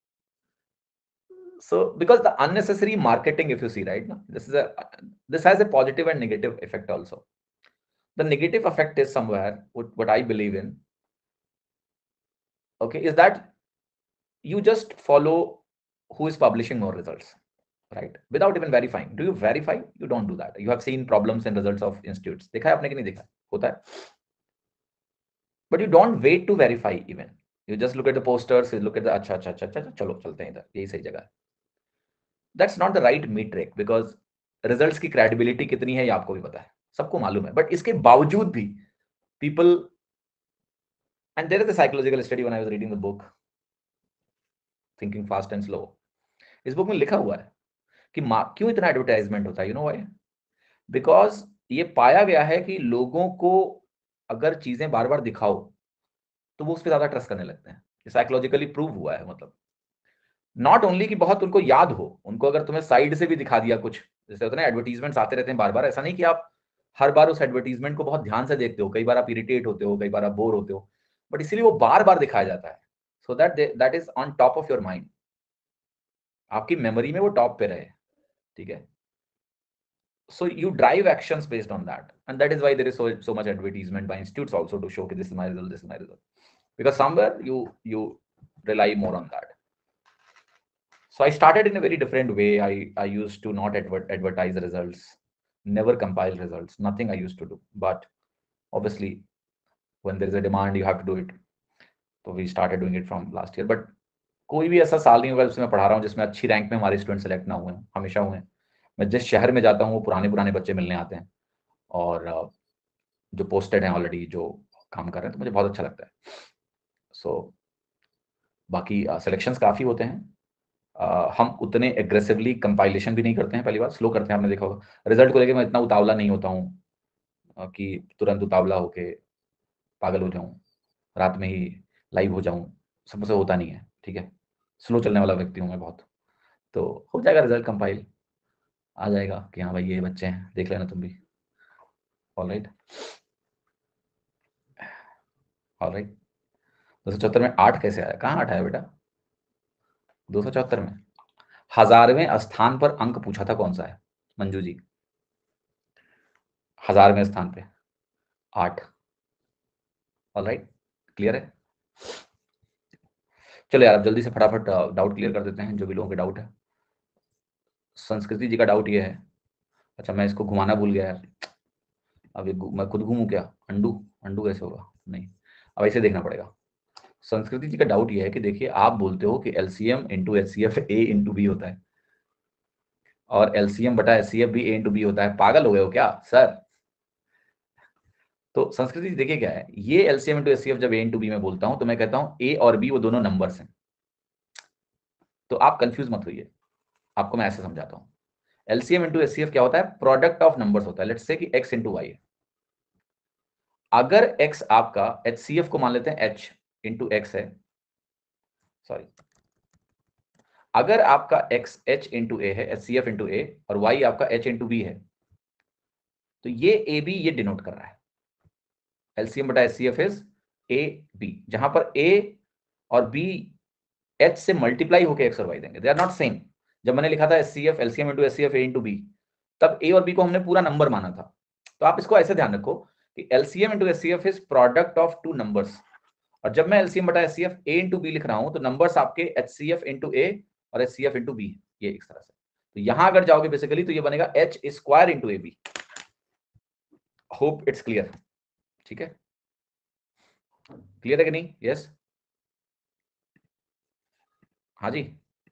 So because the unnecessary marketing, if you see right now, this is a this has a positive and negative effect also. The negative effect is somewhere what, what I believe in, okay, is that you just follow who is publishing more results, right, without even verifying. Do you verify? You don't do that. You have seen problems and results of institutes, देखा है आपने कि नहीं देखा? होता है, but you don't wait to verify even. You just look at the posters, you look at the अच्छा अच्छा अच्छा अच्छा चलो चलते हैं इधर, यही सही जगह है. That's not the right metric, because results की क्रेडिबिलिटी कितनी है ये आपको भी पता है, सबको मालूम है, बट इसके बावजूद भी people, and there is a psychological study when I was reading the book thinking fast and slow, इस बुक में लिखा हुआ है कि क्यों इतना एडवर्टाइजमेंट होता है, यू नो व्हाई? बिकॉज ये पाया गया है कि लोगों को अगर चीजें बार बार दिखाओ तो वो उस पर ज्यादा ट्रस्ट करने लगते हैं, ये साइकोलॉजिकली प्रूव हुआ है। मतलब नॉट ओनली कि बहुत उनको याद हो, उनको अगर तुम्हें साइड से भी दिखा दिया कुछ, जैसे होता है ना एडवर्टीजमेंट्स आते रहते हैं बार बार, ऐसा नहीं कि आप हर बार उस एडवर्टीजमेंट को बहुत ध्यान से देखते हो, कई बार आप इरिटेट होते हो, कई बार आप बोर होते हो, बट इसीलिए वो बार बार दिखाया जाता है, so that that is on top of your mind, आपकी मेमोरी में वो टॉप पे रहे, ठीक है? So you drive actions based on that, and that is why there is so so much advertisement by institutes also to show that this is my result, this is my result, because somewhere you you rely more on that. So I started in a very different way. I I used to not adver advertise results, never compile results, nothing I used to do. But obviously, when there is a demand, you have to do it. So we started doing it from last year. But कोई भी ऐसा साल नहीं होगा जिसमें पढ़ा रहा हूँ जिसमें अच्छी रैंक में हमारे स्टूडेंट सेलेक्ट ना हुए, हमेशा हुए। मैं जिस शहर में जाता हूँ वो पुराने पुराने बच्चे मिलने आते हैं, और जो पोस्टेड हैं ऑलरेडी, जो काम कर रहे हैं, तो मुझे बहुत अच्छा लगता है। सो so, बाकी सिलेक्शंस काफ़ी होते हैं। uh, हम उतने एग्रेसिवली कंपाइलेशन भी नहीं करते हैं, पहली बात स्लो करते हैं, आपने देखा होगा। रिजल्ट को लेकर मैं इतना उतावला नहीं होता हूँ uh, कि तुरंत उतावला होके पागल हो जाऊँ, रात में ही लाइव हो जाऊँ, सब मुझसे होता नहीं है, ठीक है? स्लो चलने वाला व्यक्ति हूँ मैं बहुत, तो हो जाएगा रिजल्ट कंपाइल, आ जाएगा कि हाँ भाई ये बच्चे हैं, देख लेना तुम भी। ऑलराइट ऑलराइट दो सौ चौहत्तर में आठ कैसे आया? कहाँ आठ आया बेटा? दो सौ चौहत्तर में हजारवें स्थान पर अंक पूछा था, कौन सा है मंजू जी? हजारवें स्थान पे आठ। ऑलराइट, क्लियर है? चलो यार, अब जल्दी से फटाफट डाउट क्लियर कर देते हैं, जो भी लोगों के डाउट है। संस्कृति जी का डाउट ये है, अच्छा मैं इसको घुमाना भूल गया यार, अब मैं खुद घूमू क्या? अंडू अंडू कैसे होगा? नहीं, अब ऐसे देखना पड़ेगा। संस्कृति जी का डाउट ये है कि देखिए, आप बोलते हो कि LCM into HCF A into B होता है, और एलसीएम बटा एचसीएफ भी ए इंटू बी होता है, पागल हो गए हो क्या सर? तो संस्कृति जी देखिए क्या है, ये एलसीएम इंटू एचसीएफ जब ए इंटू बी में बोलता हूं तो मैं कहता हूं ए और बी वो दोनों नंबर्स हैं, तो आप कंफ्यूज मत होइए, आपको मैं ऐसे समझाता हूं। एलसीएम इंटू एचसीएफ क्या होता है? प्रोडक्ट ऑफ नंबर्स होता है। लेट्स से कि x इंटू वाई है, अगर x आपका एचसीएफ को मान लेते हैं h इंटू एक्स है, सॉरी, अगर आपका x h इंटू ए है, एचसीएफ इंटू ए, और y आपका h इंटू बी है, तो ये ए बी ये डिनोट कर रहा है, एलसीएम बटा एचसीएफ इज ए बी, जहां पर a और b h से मल्टीप्लाई होकर x और y देंगे, दे आर नॉट सेम। जब मैंने लिखा था HCF LCM into HCF A into B, तब a और b को हमने पूरा नंबर माना था। तो आप इसको ऐसे ध्यान रखो कि LCM into HCF is product of two numbers, और जब मैं एलसीएम बटा एचसीएफ ए इंटू बी लिख रहा हूं तो नंबर्स आपके एचसीएफ इंटू ए और एचसीएफ इंटू बी, ये इस तरह से। तो यहां अगर जाओगे बेसिकली तो ये बनेगा H square into A B. Hope it's clear, ठीक है? क्लियर है कि नहीं? यस, हाँ जी।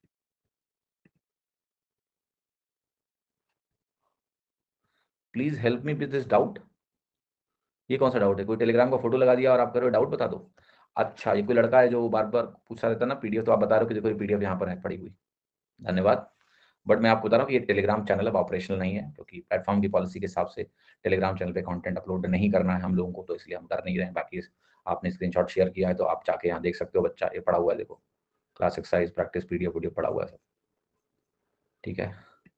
Please help me with this doubt. ये कौन सा डाउट है? कोई टेलीग्राम का फोटो लगा दिया और आप कह रहे हो डाउट बता दो? अच्छा, ये कोई लड़का है जो बार बार पूछा रहता है ना पीडीएफ, तो आप बता रहे हो कि देखो ये पीडीएफ यहाँ पर है पड़ी हुई, धन्यवाद। बट मैं आपको बता रहा हूँ कि ये टेलीग्राम चैनल अब ऑपरेशनल नहीं है, क्योंकि प्लेटफॉर्म की पॉलिसी के हिसाब से टेलीग्राम चैनल पे कंटेंट अपलोड नहीं करना है हम लोगों को, तो इसलिए हम कर नहीं रहे हैं। बाकी आपने स्क्रीनशॉट शेयर किया है तो आप जाके यहाँ देख सकते हो, बच्चा ये पड़ा हुआ है, देखो class exercise practice PDF video पड़ा हुआ है सब, ठीक है?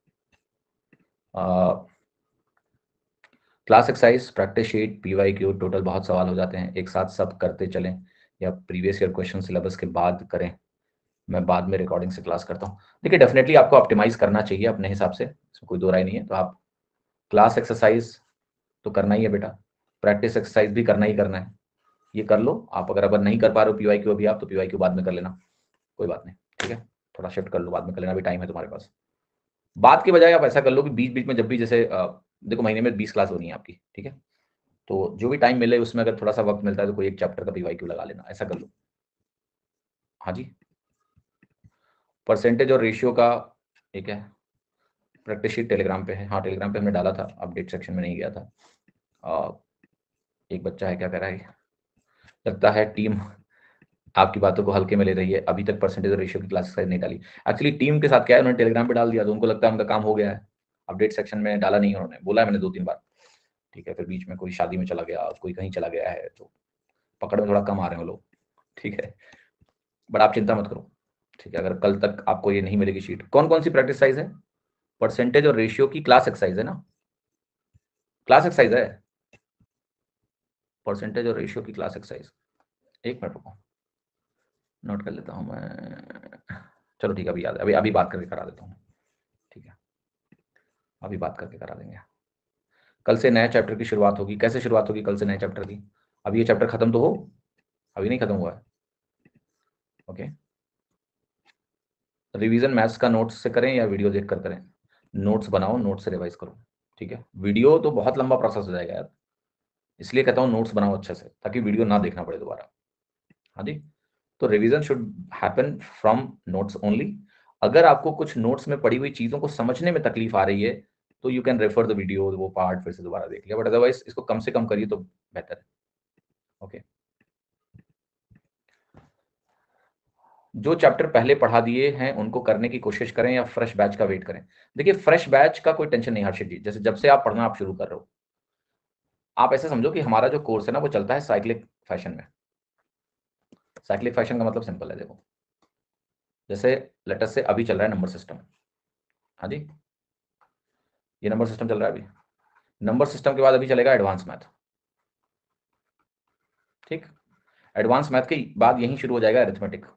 Class exercise, practice sheet, PY Q, total बहुत सवाल हो जाते हैं, एक साथ सब करते चलें या प्रीवियस ईयर क्वेश्चन सिलेबस के बाद करें? मैं बाद में रिकॉर्डिंग से क्लास करता हूँ। देखिए, डेफिनेटली आपको ऑप्टिमाइज करना चाहिए अपने हिसाब से, इसमें कोई दो राय नहीं है। तो आप क्लास एक्सरसाइज तो करना ही है बेटा, प्रैक्टिस एक्सरसाइज भी करना ही करना है, ये कर लो आप। अगर अगर नहीं कर पा रहे हो पीवाई क्यू अभी आप, तो पीवाई क्यू बाद में कर लेना, कोई बात नहीं, ठीक है? थोड़ा शिफ्ट कर लो, बाद में कर लेना, अभी टाइम है तुम्हारे पास। बात के बजाय आप ऐसा कर लो कि बीच बीच में जब भी, जैसे देखो महीने में बीस क्लास होनी है आपकी, ठीक है? तो जो भी टाइम मिले उसमें अगर थोड़ा सा वक्त मिलता है तो कोई एक चैप्टर का पीवाई क्यू लगा लेना, ऐसा कर लो। हाँ जी, परसेंटेज और रेशियो का एक है, प्रैक्टिस शीट टेलीग्राम पे है। हाँ, टेलीग्राम पे हमने डाला था, अपडेट सेक्शन में नहीं गया था। आ, एक बच्चा है, क्या कह रहा है, लगता है टीम आपकी बातों को हल्के में ले रही है, अभी तक परसेंटेज और रेशियो की क्लास साइज नहीं डाली। एक्चुअली टीम के साथ क्या है, उन्होंने टेलीग्राम पे डाल दिया तो उनको लगता है उनका काम हो गया है, अपडेट सेक्शन में डाला नहीं उन्होंने, बोला है मैंने दो तीन बार, ठीक है। फिर बीच में कोई शादी में चला गया, कोई कहीं चला गया है, तो पकड़ में थोड़ा कम आ रहे हैं वो लोग, ठीक है। बट आप चिंता मत करो, ठीक है। अगर कल तक आपको ये नहीं मिलेगी शीट, कौन कौन सी प्रैक्टिस साइज है, परसेंटेज और रेशियो की क्लास एक्सरसाइज है ना, क्लास एक्सरसाइज है, परसेंटेज और रेशियो की क्लास एक्सरसाइज। एक मिनट रुको, नोट कर लेता हूं मैं। चलो ठीक है, अभी याद, अभी अभी बात करके करा देता हूँ, ठीक है, अभी बात करके करा देंगे। कल से नए चैप्टर की शुरुआत होगी। कैसे शुरुआत होगी कल से नए चैप्टर की, अभी ये चैप्टर खत्म तो हो, अभी नहीं खत्म हुआ है, ओके। रिवीजन मैथ्स का नोट्स से करें या वीडियो देख कर करें, नोट्स बनाओ, नोट्स से रिवाइज करो, ठीक है। वीडियो तो बहुत लंबा प्रोसेस हो जाएगा यार, इसलिए कहता हूँ नोट्स बनाओ अच्छे से, ताकि वीडियो ना देखना पड़े दोबारा। हाँ जी, तो revision should happen from notes only. अगर आपको कुछ नोट्स में पड़ी हुई चीजों को समझने में तकलीफ आ रही है तो you can refer the video, वो पार्ट फिर से दोबारा देख लिया, बट अदरवाइज इसको कम से कम करिए तो बेहतर है, ओके। जो चैप्टर पहले पढ़ा दिए हैं उनको करने की कोशिश करें या फ्रेश बैच का वेट करें। देखिए, फ्रेश बैच का कोई टेंशन नहीं हर्षित जी, जैसे जब से आप पढ़ना आप शुरू कर रहे हो, आप ऐसे समझो कि हमारा जो कोर्स है ना वो चलता है साइक्लिक फैशन में। साइक्लिक फैशन का मतलब सिंपल है, देखो, जैसे लेटर से अभी चल रहा है नंबर सिस्टम, हाँ जी, ये नंबर सिस्टम चल रहा है अभी, नंबर सिस्टम के बाद अभी चलेगा एडवांस मैथ, ठीक। एडवांस मैथ के बाद यहीं शुरू हो जाएगा अरिथमेटिक।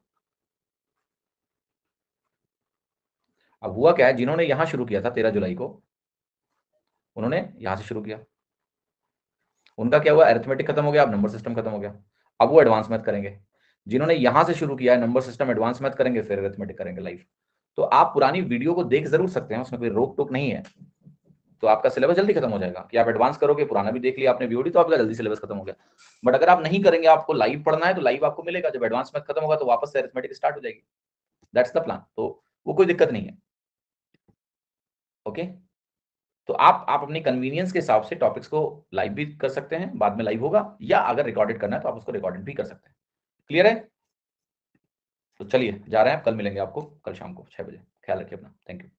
अब हुआ क्या है, जिन्होंने यहां शुरू किया था तेरह जुलाई को, उन्होंने यहां से शुरू किया, उनका क्या हुआ, अरिथमेटिक खत्म हो गया, अब नंबर सिस्टम खत्म हो गया, अब वो एडवांस मैथ करेंगे। जिन्होंने यहां से शुरू किया है नंबर सिस्टम एडवांस मैथ करेंगे, फिर अरिथमेटिक करेंगे लाइव। तो आप पुरानी वीडियो को देख जरूर सकते हैं, उसमें कोई रोक टोक नहीं है, तो आपका सिलेबस जल्दी खत्म हो जाएगा। कि आप एडवांस करोगे, पुराना भी देख लिया आपने वीडियो, तो आपका जल्दी सिलेबस खत्म हो गया। बट अगर आप नहीं करेंगे, आपको लाइव पढ़ना है, तो लाइव आपको मिलेगा, जब एडवांस मैथ खत्म होगा तो वापस से अरिथमेटिक स्टार्ट हो जाएगी। दैट्स द प्लान, तो वो कोई दिक्कत नहीं है, ओके। तो आप आप अपनी कन्वीनियंस के हिसाब से टॉपिक्स को लाइव भी कर सकते हैं, बाद में लाइव होगा, या अगर रिकॉर्डेड करना है तो आप उसको रिकॉर्डेड भी कर सकते हैं। क्लियर है? तो चलिए जा रहे हैं, कल मिलेंगे आपको, कल शाम को छह बजे। ख्याल रखिए अपना, थैंक यू।